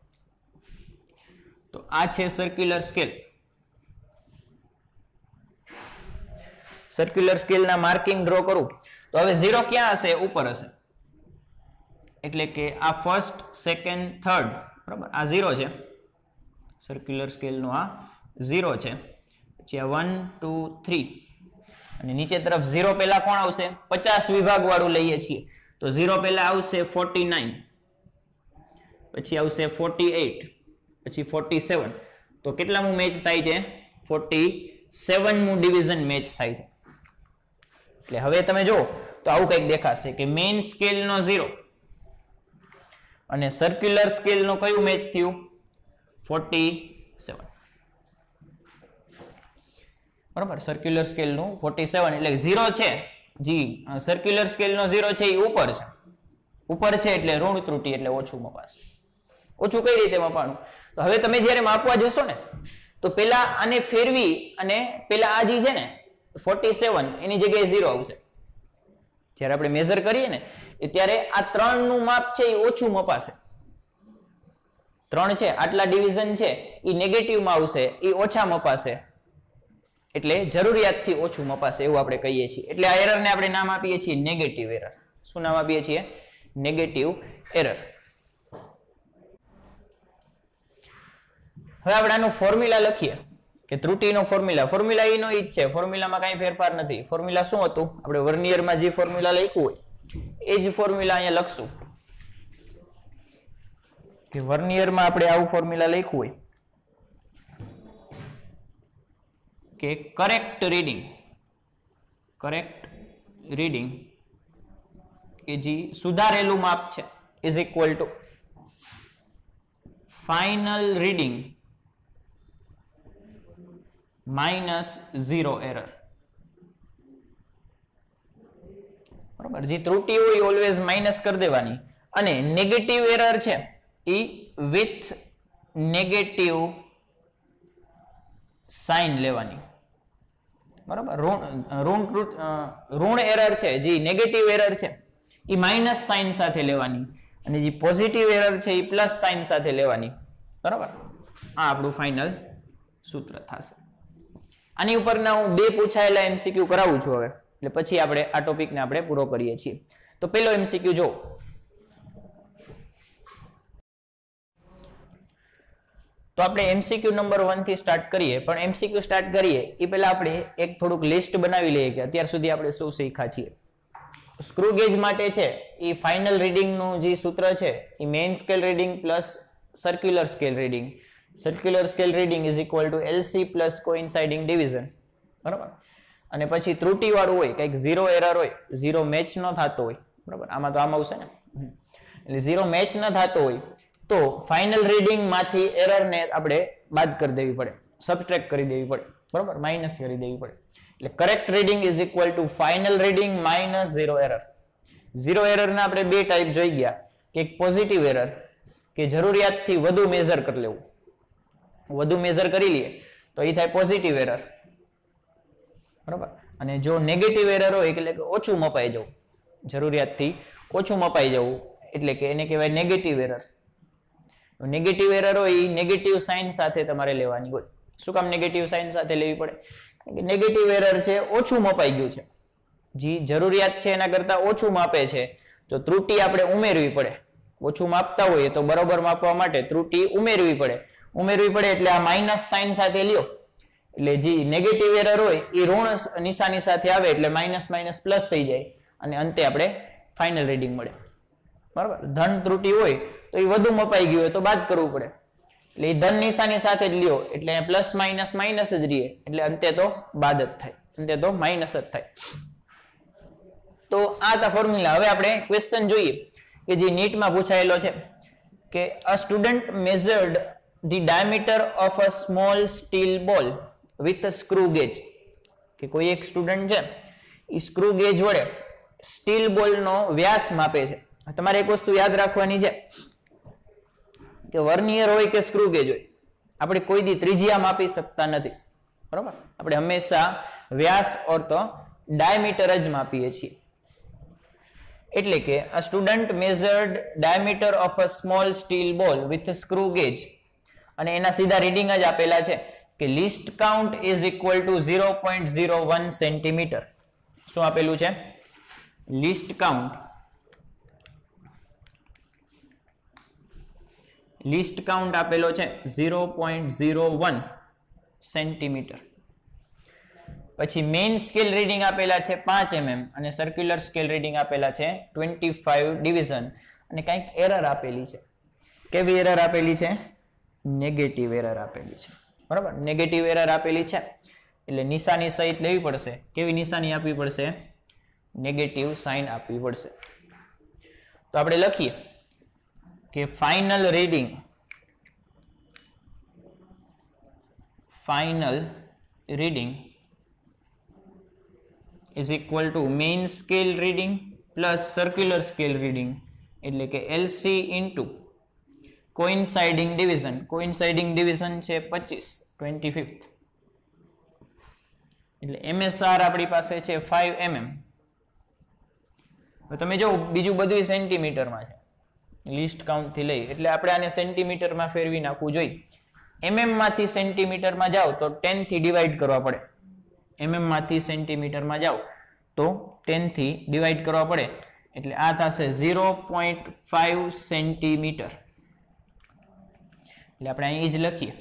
Speaker 1: તો આ છે સર્ક્યુલર સ્કેલ. સર્ક્યુલર સ્કેલ ના માર્કિંગ ડ્રો કરું તો હવે ઝીરો ક્યાં હશે? ઉપર હશે. એટલે કે આ ફર્સ્ટ સેકન્ડ થર્ડ બરાબર આ ઝીરો છે. સર્ક્યુલર સ્કેલ નો આ ઝીરો છે. પછી આ વન ટુ થ્રી અને નીચે તરફ ઝીરો પહેલા કોણ આવશે? પચાસ વિભાગ વાળું લઈએ છીએ તો ઝીરો પહેલા આવશે ફોર્ટી નાઇન, પછી આવશે ફોર્ટી એઇટ, પછી ફોર્ટી સેવન. તો કેટલામું મેચ થાય છે? ફોર્ટી સેવનમું ડિવિઝન મેચ થાય છે. એટલે હવે તમે જો તો આવું કંઈક દેખાશે કે મેઇન સ્કેલ નો ઝીરો અને સર્ક્યુલર સ્કેલ નો કયું મેચ થયું? Forty seven. બરાબર. સર્ક્યુલર સ્કેલ નું ફોર્ટી સેવન એટલે ઝીરો છે જી સર્ક્યુલર સ્કેલ નો ઝીરો છે એ ઉપર છે. ઉપર છે એટલે ઋણ ત્રુટી એટલે ઓછું મપાશે. ઓછું કઈ રીતે મપાણું? તો હવે તમે જ્યારે માપવા જશો ને તો પેલા આને ફેરવી અને પેલા આ જે છે ને ફોર્ટી સેવન એની જગ્યાએ ઝીરો આવશે. જ્યારે આપણે મેઝર કરીએ ને ત્યારે આ ત્રણ નું માપ છે એ ઓછું મપાશે. ત્રણ છે આટલા ડિવિઝન છે એ નેગેટિવમાં આવશે, એ ઓછા મપાશે. એટલે જરૂરિયાતથી ઓછું મપાશે એવું આપણે કહીએ છીએ. એટલે આ એરરને આપણે નામ આપીએ છીએ નેગેટિવ એરર. શું નામ આપીએ છીએ? Negative error. હવે આપણે આનું ફોર્મ્યુલા લખીએ કે ત્રુટીનો ફોર્મ્યુલા. ફોર્મ્યુલા એનો ઈ જ છે. ફોર્મ્યુલામાં કાંઈ ફેરફાર નથી. ફોર્મ્યુલા શું હતું? આપણે વર્નિયરમાં જે ફોર્મ્યુલા લખ્યું હોય એ જ ફોર્મ્યુલા અહીંયા લખશું. કે વર્નિયરમાં આપણે આવું ફોર્મ્યુલા લખ્યું હોય કે કરેક્ટ રીડિંગ કરેક્ટ રીડિંગ કે જે સુધારેલું માપ છે is equal to final reading minus zero error. બરાબર, જે ત્રુટિ હોય ઓલવેઝ માઇનસ કરી દેવાની અને નેગેટિવ એરર છે એ વિથ નેગેટિવ સાઇન લેવાની. બરાબર, ઋણ ઋણ ઋણ એરર છે જે નેગેટિવ એરર છે એ માઇનસ સાઇન સાથે લેવાની અને જે પોઝિટિવ એરર છે એ પ્લસ સાઇન સાથે લેવાની. બરાબર, આ આપણું ફાઇનલ સૂત્ર થશે. આની ઉપરના હું બે પૂછાયેલા એમસીક્યુ કરાવું છું હવે, એટલે પછી આપણે આ ટોપિકને આપણે પૂરો કરીએ છીએ. તો પેલો એમસીક્યુ જો, તો આપણે એમસીક્યુ નંબર વન થી સ્ટાર્ટ કરીએ, પણ એમસીક્યુ સ્ટાર્ટ કરીએ એ પહેલા આપણે એક થોડુંક લિસ્ટ બનાવી લઈએ કે અત્યાર સુધી આપણે શું શીખ્યા છીએ. સ્ક્રૂ ગેજ માટે છે એ ફાઇનલ રીડિંગનું જે સૂત્ર છે એ main scale reading plus circular scale reading. Circular scale reading is equal to LC plus coinciding division. બરાબર, અને પછી ત્રુટિ વાળું હોય, કંઈક ઝીરો એરર હોય, ઝીરો મેચ ન થતો હોય. બરાબર, આમાં તો આમ આવશે ને, એટલે ઝીરો મેચ ન થતો હોય તો ફાઇનલ રીડિંગ માંથી એરર ને આપણે બાદ કરી દેવી પડે, સબટ્રેક્ટ કરી દેવી પડે. બરાબર, માઇનસ કરી દેવી પડે. એટલે correct reading is equal to final reading minus zero error. Zero error ના આપણે બે ટાઈપ જોઈ ગયા, કે એક પોઝિટિવ એરર કે જરૂરિયાતથી વધુ મેઝર કરી લેવું, વધુ મેઝર કરી લઈએ તો એ થાય પોઝિટિવ એરર. બરાબર, અને જો નેગેટિવ એરર હોય એટલે કે ઓછું મપાઈ જવું, જરૂરિયાતથી ઓછું મપાઈ જવું એટલે કે એને કહેવાય નેગેટિવ એરર. નેગેટિવ એરર હોય એ નેગેટિવ સાઇન સાથે તમારે લેવાની હોય. શું કામ નેગેટિવ સાઇન સાથે લેવી પડે? નેગેટિવ એરર છે ઓછું મપાઈ ગયું છે, જે જરૂરિયાત છે એના કરતા ઓછું માપે છે, તો ત્રુટિ આપણે ઉમેરવી પડે. ઓછું માપતા હોઈએ તો બરોબર માપવા માટે ત્રુટિ ઉમેરવી પડે. ઉમેરવી પડે એટલે આ માઇનસ સાઇન સાથે લ્યો, એટલે જે નેગેટિવ એરર હોય એ ઋણ નિશાની સાથે આવે એટલે માઇનસ માઇનસ પ્લસ થઈ જાય અને અંતે આપણે ફાઇનલ રીડિંગ મળે. બરાબર, ધન ત્રુટિ હોય તો એ વધુ મપાઈ ગયું હોય તો બાદ કરવું પડે, એટલે એ ધન નિશાની સાથે જ લ્યો એટલે પ્લસ માઇનસ માઇનસ જ રહીએ, એટલે અંતે તો બાદ જ થાય, અંતે તો માઇનસ જ થાય. તો આ હતા ફોર્મ્યુલા. હવે આપણે ક્વેશ્ચન જોઈએ કે જે નીટમાં પૂછાયેલો છે કે a student measured the diameter of a small steel ball with a screw gauge. કે કોઈ એક સ્ટુડન્ટ છે એ સ્ક્રૂ ગેજ વડે સ્ટીલ બોલનો વ્યાસ માપે છે. તમારે એક વસ્તુ યાદ રાખવાની છે કે વર્નિયર હોય કે સ્ક્રૂ ગેજ હોય, આપણે કોઈ દી ત્રિજ્યા માપી શકતા નથી. બરાબર, આપણે હંમેશા વ્યાસ ઓર તો ડાયામીટર જ માપીએ છીએ. એટલે કે a student measured diameter of a small steel ball with a screw gauge, અને એના સીધા રીડિંગ જ આપેલા છે કે least count is equal to zero point zero one centimetre. શું આપેલું છે? લીસ્ટ કાઉન્ટ લીસ્ટ કાઉન્ટ આપેલો છે zero point zero one centimetre. પછી મેઇન સ્કેલ રીડિંગ આપેલા છે પાંચ એમએમ અને સર્ક્યુલર સ્કેલ રીડિંગ આપેલા છે ટ્વેન્ટી ફાઈવ ડિવિઝન, અને કંઈક એરર આપેલી છે. કેવી એરર આપેલી છે? નેગેટિવ એરર આપેલી છે. બરાબર, નેગેટિવ એરર આપેલી છે એટલે નિશાની સહિત લેવી પડશે. કેવી નિશાની આપવી પડશે? નેગેટિવ સાઇન આપવી પડશે. તો આપણે લખીએ કે final reading final reading is equal to main scale reading plus circular scale reading, એટલે કે LC into coinciding division. coinciding division છે પચીસ, ટ્વેન્ટી ફિફ્થ, એટલે એમએસઆર આપણી પાસે છે ફાઈવ એમએમ. તમે જો બીજું બધું સેન્ટીમીટરમાં છે, લિસ્ટ કાઉન્ટ થી લઈ, એટલે આપણે આને સેન્ટીમીટરમાં ફેરવી નાખવું જોઈએ. એમએમ માંથી સેન્ટીમીટરમાં જાઓ તો ટેન થી ડિવાઈડ કરવા પડે. એમએમ માંથી સેન્ટીમીટરમાં જાઓ તો ટેન થી ડિવાઈડ કરવા પડે, એટલે આ થશે ઝીરો પોઈન્ટ ફાઈવ સેન્ટીમીટર. એટલે આપણે અહીં જ લખીએ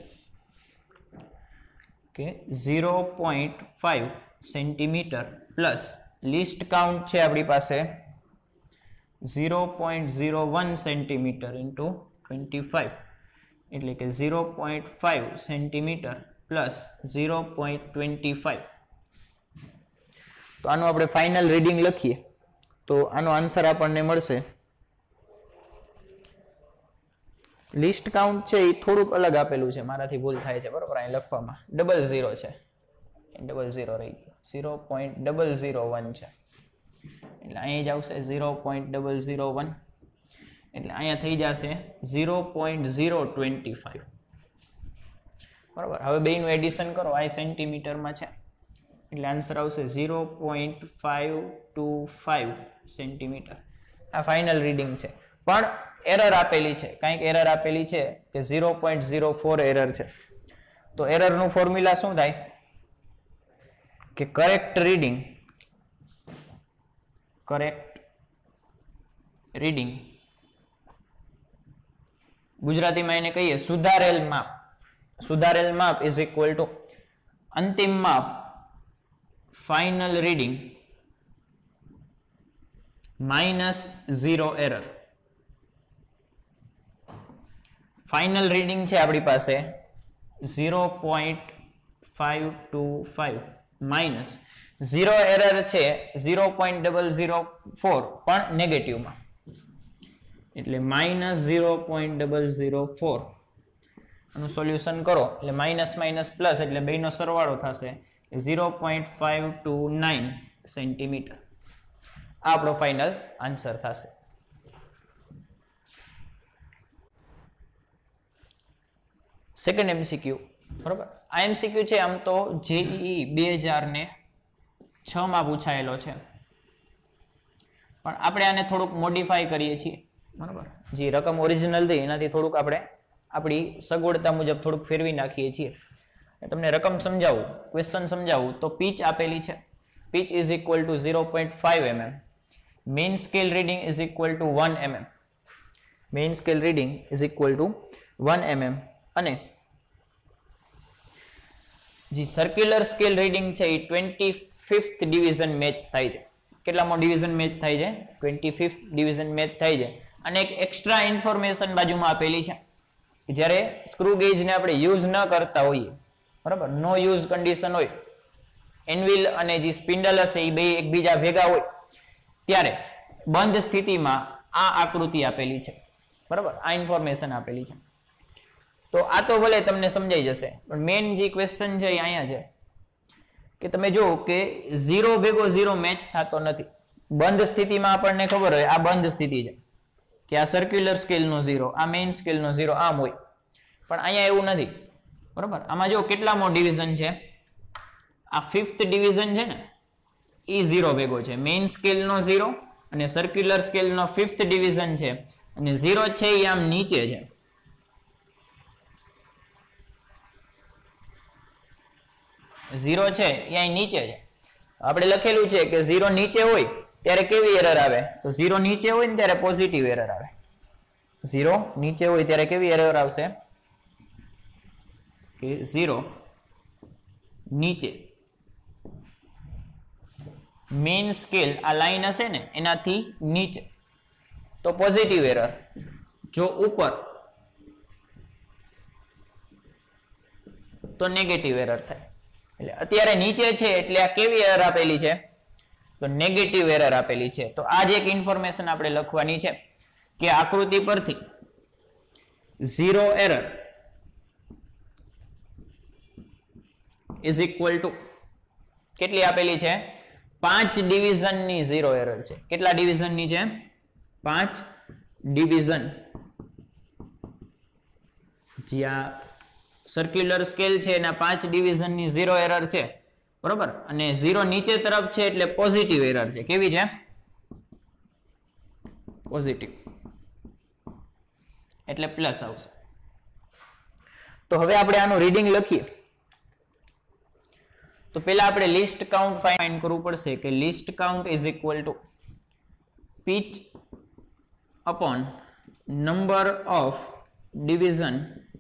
Speaker 1: કે zero point five centimetre plus least count છે આપણી પાસે zero point zero one centimetre into twenty five, એટલે કે zero point five centimetre plus zero point twenty five. તો આનું આપણે ફાઇનલ રીડિંગ લખીએ તો આનો આન્સર આપણને મળશે. લિસ્ટ કાઉન્ટ છે એ થોડુંક અલગ આપેલું છે, મારાથી ભૂલ થાય છે, બરોબર. અહીં લખવામાં ડબલ ઝીરો છે, ડબલ ઝીરો રહી ગયો, zero point double zero one છે, એટલે અહીં જ આવશે zero point double zero one, એટલે અહીંયા થઈ જશે zero point zero twenty five, બરાબર. હવે બેનું એડિશન કરો, આ સેન્ટીમીટરમાં છે એટલે આન્સર આવશે zero point five two five centimetre. આ ફાઇનલ રીડિંગ છે, પણ એરર આપેલી છે, કંઈક એરર આપેલી છે કે zero point zero four error છે. તો એરરનું ફોર્મ્યુલા શું થાય કે કરેક્ટ રીડિંગ, કરેક્ટ રીડિંગ ગુજરાતીમાં એને કહીએ સુધારેલ માપ. સુધારેલ માપ ઇઝ ઇક્વલ ટુ અંતિમ માપ final reading minus zero error. Final reading છે આપણી પાસે zero point five two five minus zero error છે zero point double zero four પણ નેગેટિવમાં, એટલે minus zero point double zero four. આનું સોલ્યુશન કરો એટલે માઇનસ માઇનસ પ્લસ એટલે બેનો સરવાળો થશે zero point five two nine centimetre. આ આપણો ફાઇનલ આન્સર થશે. સેકન્ડ એમસીક્યુ, બરોબર. આ એમસીક્યુ છે આમ તો જેઈઈ બે હજાર ને છ માં પૂછાયેલો છે, પણ આપણે આને થોડુંક મોડિફાઈ કરીએ છીએ, બરોબર. જે રકમ ઓરિજિનલ હતી એનાથી થોડુંક આપણે આપણી સગવડતા મુજબ થોડુંક ફેરવી નાખીએ છીએ. તમને રકમ સમજાવું, ક્વેશ્ચન સમજાવું તો પીચ આપેલી છે, pitch is equal to zero point five mm, main scale reading is equal to one mm, main scale reading is equal to one mm, અને જે સર્ક્યુલર સ્કેલ રીડિંગ છે એ ટ્વેન્ટી ફિફ્થ ડિવિઝન મેચ થાય છે. કેટલામો division match થાય છે? Twenty fifth division match થાય છે. અને એક એક્સ્ટ્રા ઇન્ફોર્મેશન બાજુમાં આપેલી છે, જ્યારે સ્ક્રૂ ગેજને આપણે યુઝ ન કરતા હોઈએ, બરાબર, નો યુઝ કન્ડિશન હોય, એનવિલ અને જે સ્પિન્ડલ હશે એ બે એકબીજા ભેગા હોય, ત્યારે બંધ સ્થિતિમાં આ આકૃતિ આપેલી છે, બરાબર, આ ઇન્ફોર્મેશન આપેલી છે. તો આ તો ભલે તમને સમજાઈ જશે, પણ મેઇન જે ક્વેશ્ચન છે એ અહીંયા છે કે તમે જુઓ કે ઝીરો ભેગો ઝીરો મેચ થતો નથી. બંધ સ્થિતિમાં આપણને ખબર હોય આ બંધ સ્થિતિ છે કે આ સર્ક્યુલર સ્કેલનો ઝીરો, આ મેઇન સ્કેલનો ઝીરો આમ હોય, પણ અહીંયા એવું નથી, બરાબર. આમાં જો કેટલામો ડિવિઝન છે, આ ફિફ્થ ડિવિઝન છે ને એ ઝીરો ભેગો છે, મેઇન સ્કેલનો ઝીરો અને સર્ક્યુલર સ્કેલનો ફિફ્થ ડિવિઝન છે, અને ઝીરો છે એ આમ નીચે છે, ઝીરો છે એ અહીં નીચે છે. આપણે લખેલું છે કે ઝીરો નીચે હોય ત્યારે કેવી એરર આવે? તો ઝીરો નીચે હોય ને ત્યારે પોઝિટિવ એરર આવે. ઝીરો નીચે હોય ત્યારે કેવી એરર આવશે? કે ઝીરો નીચે મેઇન સ્કેલ આ લાઈન હશે ને એનાથી નીચે તો પોઝિટિવ એરર, જો ઉપર તો નેગેટિવ એરર થાય. એટલે અત્યારે નીચે છે એટલે આ કેવી એરર આપેલી છે? તો નેગેટિવ એરર આપેલી છે. તો આ જ એક ઇન્ફોર્મેશન આપણે લખવાની છે કે આકૃતિ પરથી zero error is equal to કેટલી આપેલી છે? પાંચ ડિવિઝનની ઝીરો એરર છે. કેટલા ડિવિઝનની છે? પાંચ ડિવિઝન. જ્યાં સર્ક્યુલર સ્કેલ છે એના પાંચ ડિવિઝનની ઝીરો એરર છે, બરોબર. અને ઝીરો નીચે તરફ છે એટલે પોઝિટિવ એરર છે. કેવી છે? પોઝિટિવ, એટલે પ્લસ આવશે. તો હવે આપણે આનું રીડિંગ લખીએ. તો પહેલા આપણે લિસ્ટ કાઉન્ટ ફાઇન્ડ કરવું પડશે કે least count is equal to pitch upon number of division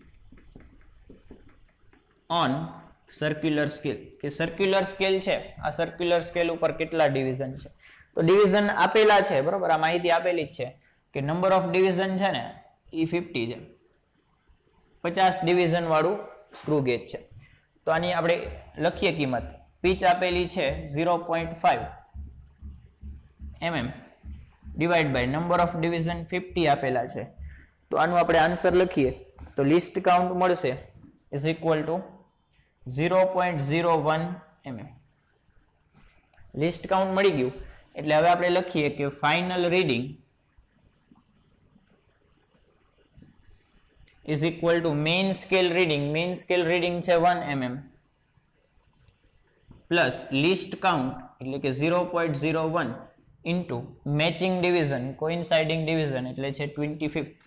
Speaker 1: on circular scale. કે સર્ક્યુલર સ્કેલ છે, આ સર્ક્યુલર સ્કેલ ઉપર કેટલા ડિવિઝન છે? તો ડિવિઝન આપેલા છે, બરોબર, આ માહિતી આપેલી જ છે કે નંબર ઓફ ડિવિઝન છે ને એ ફિફ્ટી છે, પચાસ ડિવિઝન વાળું સ્ક્રૂ ગેજ છે. તો આની આપણે લખીએ કિંમત. પીચ આપેલી છે zero point five mm divide by number of division fifty આપેલા છે. તો આનું આપણે આન્સર લખીએ તો લિસ્ટ કાઉન્ટ મળશે is equal to zero point zero one mm. Least count મળી ગયું એટલે હવે આપણે લખીએ કે final reading is equal to main scale reading. Main scale reading છે one mm plus least count એટલે કે zero point zero one into matching division coinciding division એટલે છે ટ્વેન્ટી ફિફ્થ.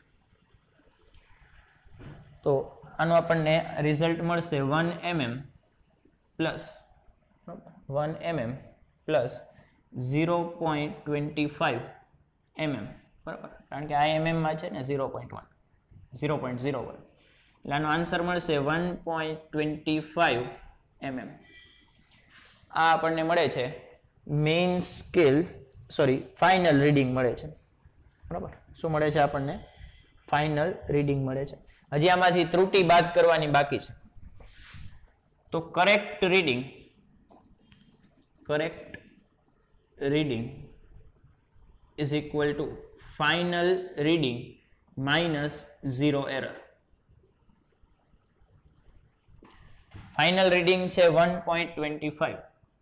Speaker 1: તો આનું આપણને રિઝલ્ટ મળશે one mm plus one mm plus zero point twenty five mm બરાબર, કારણ કે આ એમએમમાં છે ને zero point one zero point zero one એટલે આનો આન્સર મળશે one point twenty five MM. આ આપણને મળે છે main scale sorry final reading મળે છે બરાબર. શું મળે છે આપણને? ફાઇનલ રીડિંગ મળે છે. હજી આમાંથી ત્રુટી બાદ કરવાની બાકી છે. તો correct reading correct reading is equal to final reading minus zero error. Final reading છે one point twenty five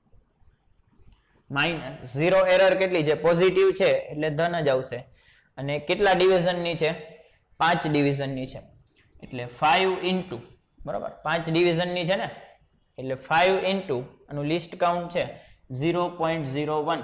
Speaker 1: minus zero error કેટલી છે? પોઝિટિવ છે એટલે ધન જ આવશે. અને કેટલા ડિવિઝનની છે? પાંચ ડિવિઝનની છે એટલે ફાઈવ ઇન્ટુ બરાબર પાંચ ડિવિઝનની છે ને એટલે ફાઈવ ઇન્ટુ આનું લિસ્ટ કાઉન્ટ છે ઝીરો પોઈન્ટ ઝીરો વન.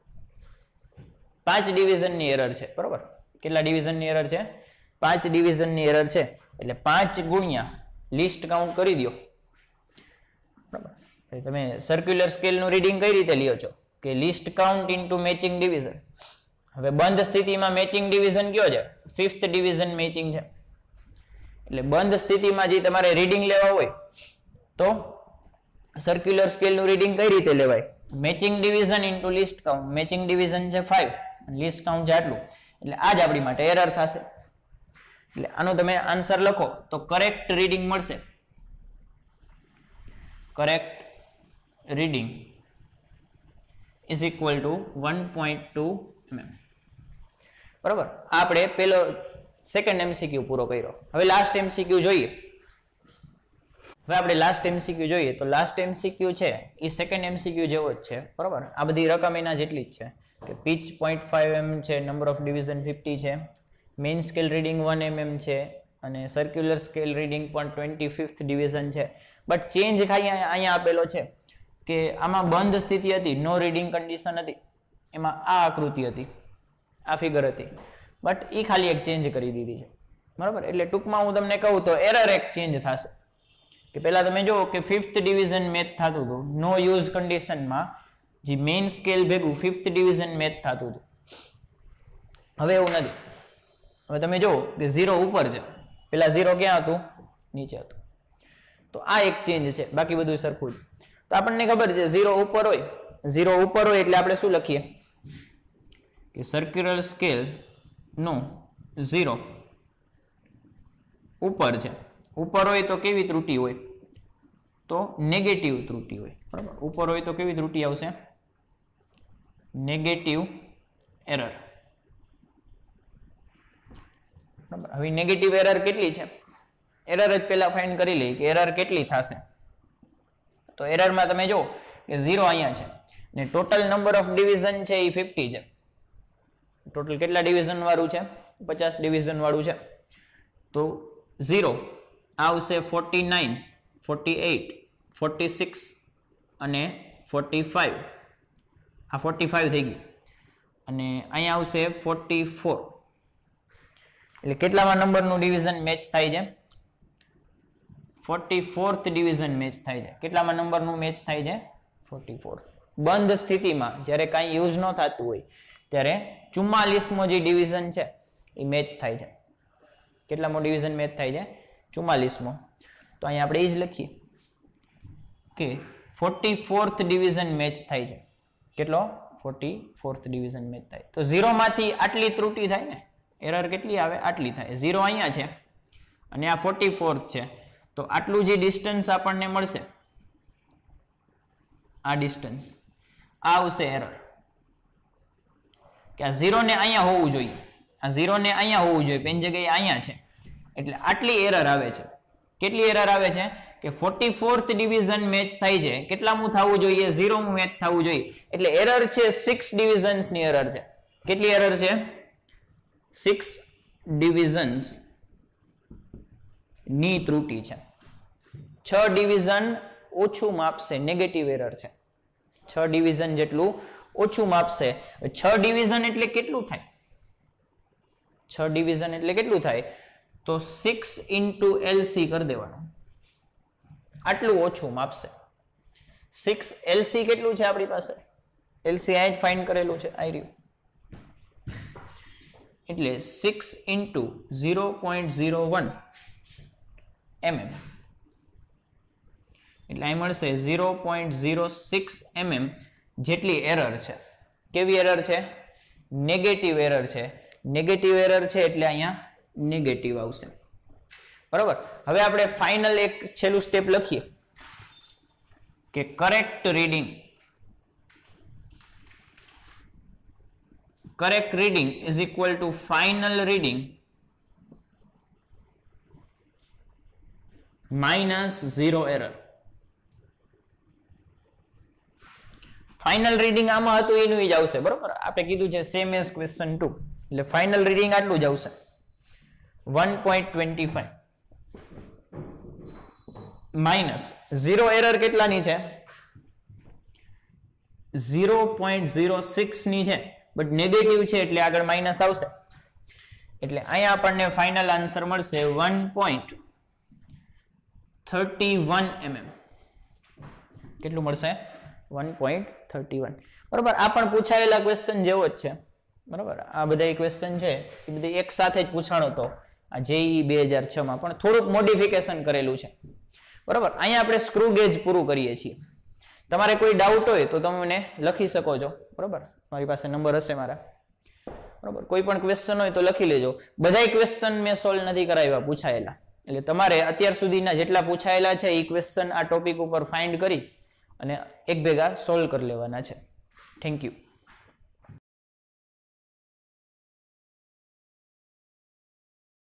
Speaker 1: પાંચ ડિવિઝનની એરર છે બરાબર. કેટલા ડિવિઝનની એરર છે? પાંચ ડિવિઝનની એરર છે એટલે પાંચ ગુણ્યા લિસ્ટ કાઉન્ટ કરી દો બરાબર. તમે સર્ક્યુલર સ્કેલનું રીડિંગ કઈ રીતે લ્યો છો કે least count into matching division. હવે બંધ સ્થિતિમાં મેચિંગ ડિવિઝન કયો છે? ફિફ્થ ડિવિઝન મેચિંગ છે. એટલે બંધ સ્થિતિમાં જે તમારે રીડિંગ લેવા હોય તો સર્ક્યુલર સ્કેલનું રીડિંગ કઈ રીતે લેવાય? Matching division into least count. Matching division છે ફાઈવ લિસ્ટ કાઉન્ટ છે આટલું એટલે આ જ આપણી માટે એરર થશે. એટલે આનો તમે આન્સર લખો તો કરેક્ટ રીડિંગ મળશે. Correct reading is equal to one point two MM બરાબર. આપણે પેલો સેકન્ડ એમસીક્યુ પૂરો કર્યો. હવે લાસ્ટ એમસીક્યુ જોઈએ. હવે આપણે લાસ્ટ એમસીક્યુ જોઈએ તો લાસ્ટ એમસીક્યુ છે એ સેકન્ડ એમસીક્યુ જેવો જ છે બરાબર. આ બધી રકમ એના જેટલી જ છે કે પીચ પોઈન્ટ ફાઈવ એમ છે, નંબર ઓફ ડિવિઝન ફિફ્ટી છે, main scale reading one mm છે અને સર્ક્યુલર સ્કેલ રીડિંગ પણ ટ્વેન્ટી ફિફ્થ ડિવિઝન છે. બટ ચેન્જ અહીંયા અહીંયા આપેલો છે કે આમાં બંધ સ્થિતિ હતી, નો રીડિંગ કન્ડિશન હતી, એમાં આ આકૃતિ હતી, આ ફિગર હતી. બટ એ ખાલી એક ચેન્જ કરી દીધી છે બરાબર. એટલે ટૂંકમાં હું તમને કહું તો એરર એક ચેન્જ થશે કે પહેલા તમે જુઓ કે ફિફ્થ ડિવિઝન મેચ થતું હતું નો યુઝ કન્ડિશનમાં, જે મેઇન સ્કેલ ભેગું ફિફ્થ ડિવિઝન મેચ થતું હતું. હવે એવું નથી. હવે તમે જુઓ કે ઝીરો ઉપર છે, પેલા ઝીરો ક્યાં હતું? નીચે હતું. તો આ એક ચેન્જ છે, બાકી બધું સરખું છે. તો આપણને ખબર છે ઝીરો ઉપર હોય, ઝીરો ઉપર હોય એટલે આપણે શું લખીએ કે સર્ક્યુલર સ્કેલ નો ઝીરો ઉપર છે. ઉપર હોય તો કેવી ત્રુટી હોય? તો નેગેટિવ ત્રુટી હોય બરાબર. ઉપર હોય તો કેવી ત્રુટી આવશે? નેગેટિવ એરર બરાબર. હવે નેગેટિવ એરર કેટલી છે? એરર જ પહેલા ફાઇન્ડ કરી લઈએ કે એરર કેટલી થશે. તો એરરમાં તમે જો કે ઝીરો અહીંયા છે ને ટોટલ નંબર ઓફ ડિવિઝન છે એ ફિફ્ટી છે. ટોટલ કેટલા ડિવિઝન વાળું છે? પચાસ ડિવિઝન વાળું છે. તો ઝીરો આવશે forty nine, forty eight, forty six અને ફોર્ટી ફાઈવ. આ ફોર્ટી ફાઈવ થઈ ગયું અને અહીંયા આવશે ફોર્ટી ફોર. એટલે કેટલામાં નંબરનું ડિવિઝન મેચ થાય છે? ફોર્ટી ફોર્થ ડિવિઝન મેચ થાય છે. કેટલામાં નંબરનું મેચ થાય છે? Forty fourth. બંધ સ્થિતિમાં જ્યારે કાંઈ યુઝ ન થતું હોય ત્યારે ચુમ્માલીસમો જે ડિવિઝન છે એ મેચ થાય છે. કેટલામો ડિવિઝન મેચ થાય છે? ચુમ્માલીસમો. તો અહીંયા આપણે એ જ લખીએ કે ફોર્ટી ફોર્થ ડિવિઝન મેચ થાય છે. કેટલો? ફોર્ટી ફોર્થ ડિવિઝન મેચ થાય. તો ઝીરોમાંથી આટલી ત્રુટી થાય ને, એરર કેટલી આવે? આટલી થાય. ઝીરો અહીંયા છે અને આ ફોર્ટી ફોર્થ છે તો આટલું જે ડિસ્ટન્સ આપણને મળશે આ ડિસ્ટન્સ, આ આવશે એરર કે આ ઝીરો ને અહીંયા હોવું જોઈએ, આ ઝીરો ને અહીંયા હોવું જોઈએ, એની જગ્યાએ અહીંયા છે, એટલે આટલી એરર આવે છે. કેટલી એરર આવે છે કે ફોર્ટી ફોર્થ ડિવિઝન મેચ થાય છે, કેટલામું થવું જોઈએ, ઝીરોમું મેચ થવું જોઈએ, એટલે એરર છે સિક્સ ડિવિઝન્સ ની એરર છે. કેટલી એરર છે? સિક્સ ડિવિઝન્સ ની ત્રુટી છે. છ ડિવિઝન ઓછું માપશે, નેગેટિવ એરર છે. છ ડિવિઝન જેટલું ઓછું માપશે. છ ડિવિઝન એટલે કેટલું થાય? છ ડિવિઝન એટલે કેટલું થાય? તો સિક્સ ઇન્ટુ એલસી કરી દેવાનું, આટલું ઓછું માપશે. સિક્સ એલસી કેટલું છે આપણી પાસે? એલસી આ જ ફાઇન્ડ કરેલું છે, આ રહ્યું. એટલે six into zero point zero one mm, એટલે અહીં મળશે zero point zero six mm જેટલી એરર છે. કેવી એરર છે? નેગેટિવ એરર છે. નેગેટિવ એરર છે એટલે અહીંયા નેગેટિવ આવશે. બરાબર. હવે આપણે ફાઇનલ એક છેલ્લું સ્ટેપ લખીએ કે correct reading, correct reading is equal to final reading minus zero error. Final reading આમાં હતું એનું જ આવશે. બરોબર. આપણે કીધું છે સેમ એઝ ક્વેશ્ચન ટુ, એટલે ફાઇનલ રીડિંગ આટલું જ આવશે, one point twenty five minus zero error કેટલાની છે? ઝીરો પોઈન્ટ ઝીરો સિક્સ ની છે, બટ નેગેટિવ છે એટલે આગળ માઇનસ આવશે. એટલે અહીંયા આપણને ફાઇનલ આન્સર મળશે one point thirty one mm. કેટલું મળશે? One point thirty one. બરોબર. આ પણ પૂછાયેલા ક્વેશ્ચન જેવો જ છે. બરોબર. આ બધા ક્વેશ્ચન છે એ બધી એક સાથે જ પૂછાણો હતો આ જેઈ બે હજાર છ માં, પણ થોડુંક મોડિફિકેશન કરેલું છે. બરોબર. અહીંયા આપણે સ્ક્રૂ ગેજ પૂરું કરીએ છીએ. તમારે કોઈ ડાઉટ હોય તો તમે મને લખી શકો છો. બરોબર. મારી પાસે નંબર હશે મારા. બરોબર. કોઈ પણ ક્વેશ્ચન હોય તો લખી લેજો. બધા ક્વેશ્ચન મેં સોલ્વ નથી કરાવ્યા પૂછાયેલા, એટલે તમારે અત્યાર સુધીના જેટલા પૂછાયેલા છે એ ક્વેશ્ચન આ ટોપિક ઉપર ફાઇન્ડ કરી અને એક ભેગા સોલ્વ કરી લેવાના છે. Thank you.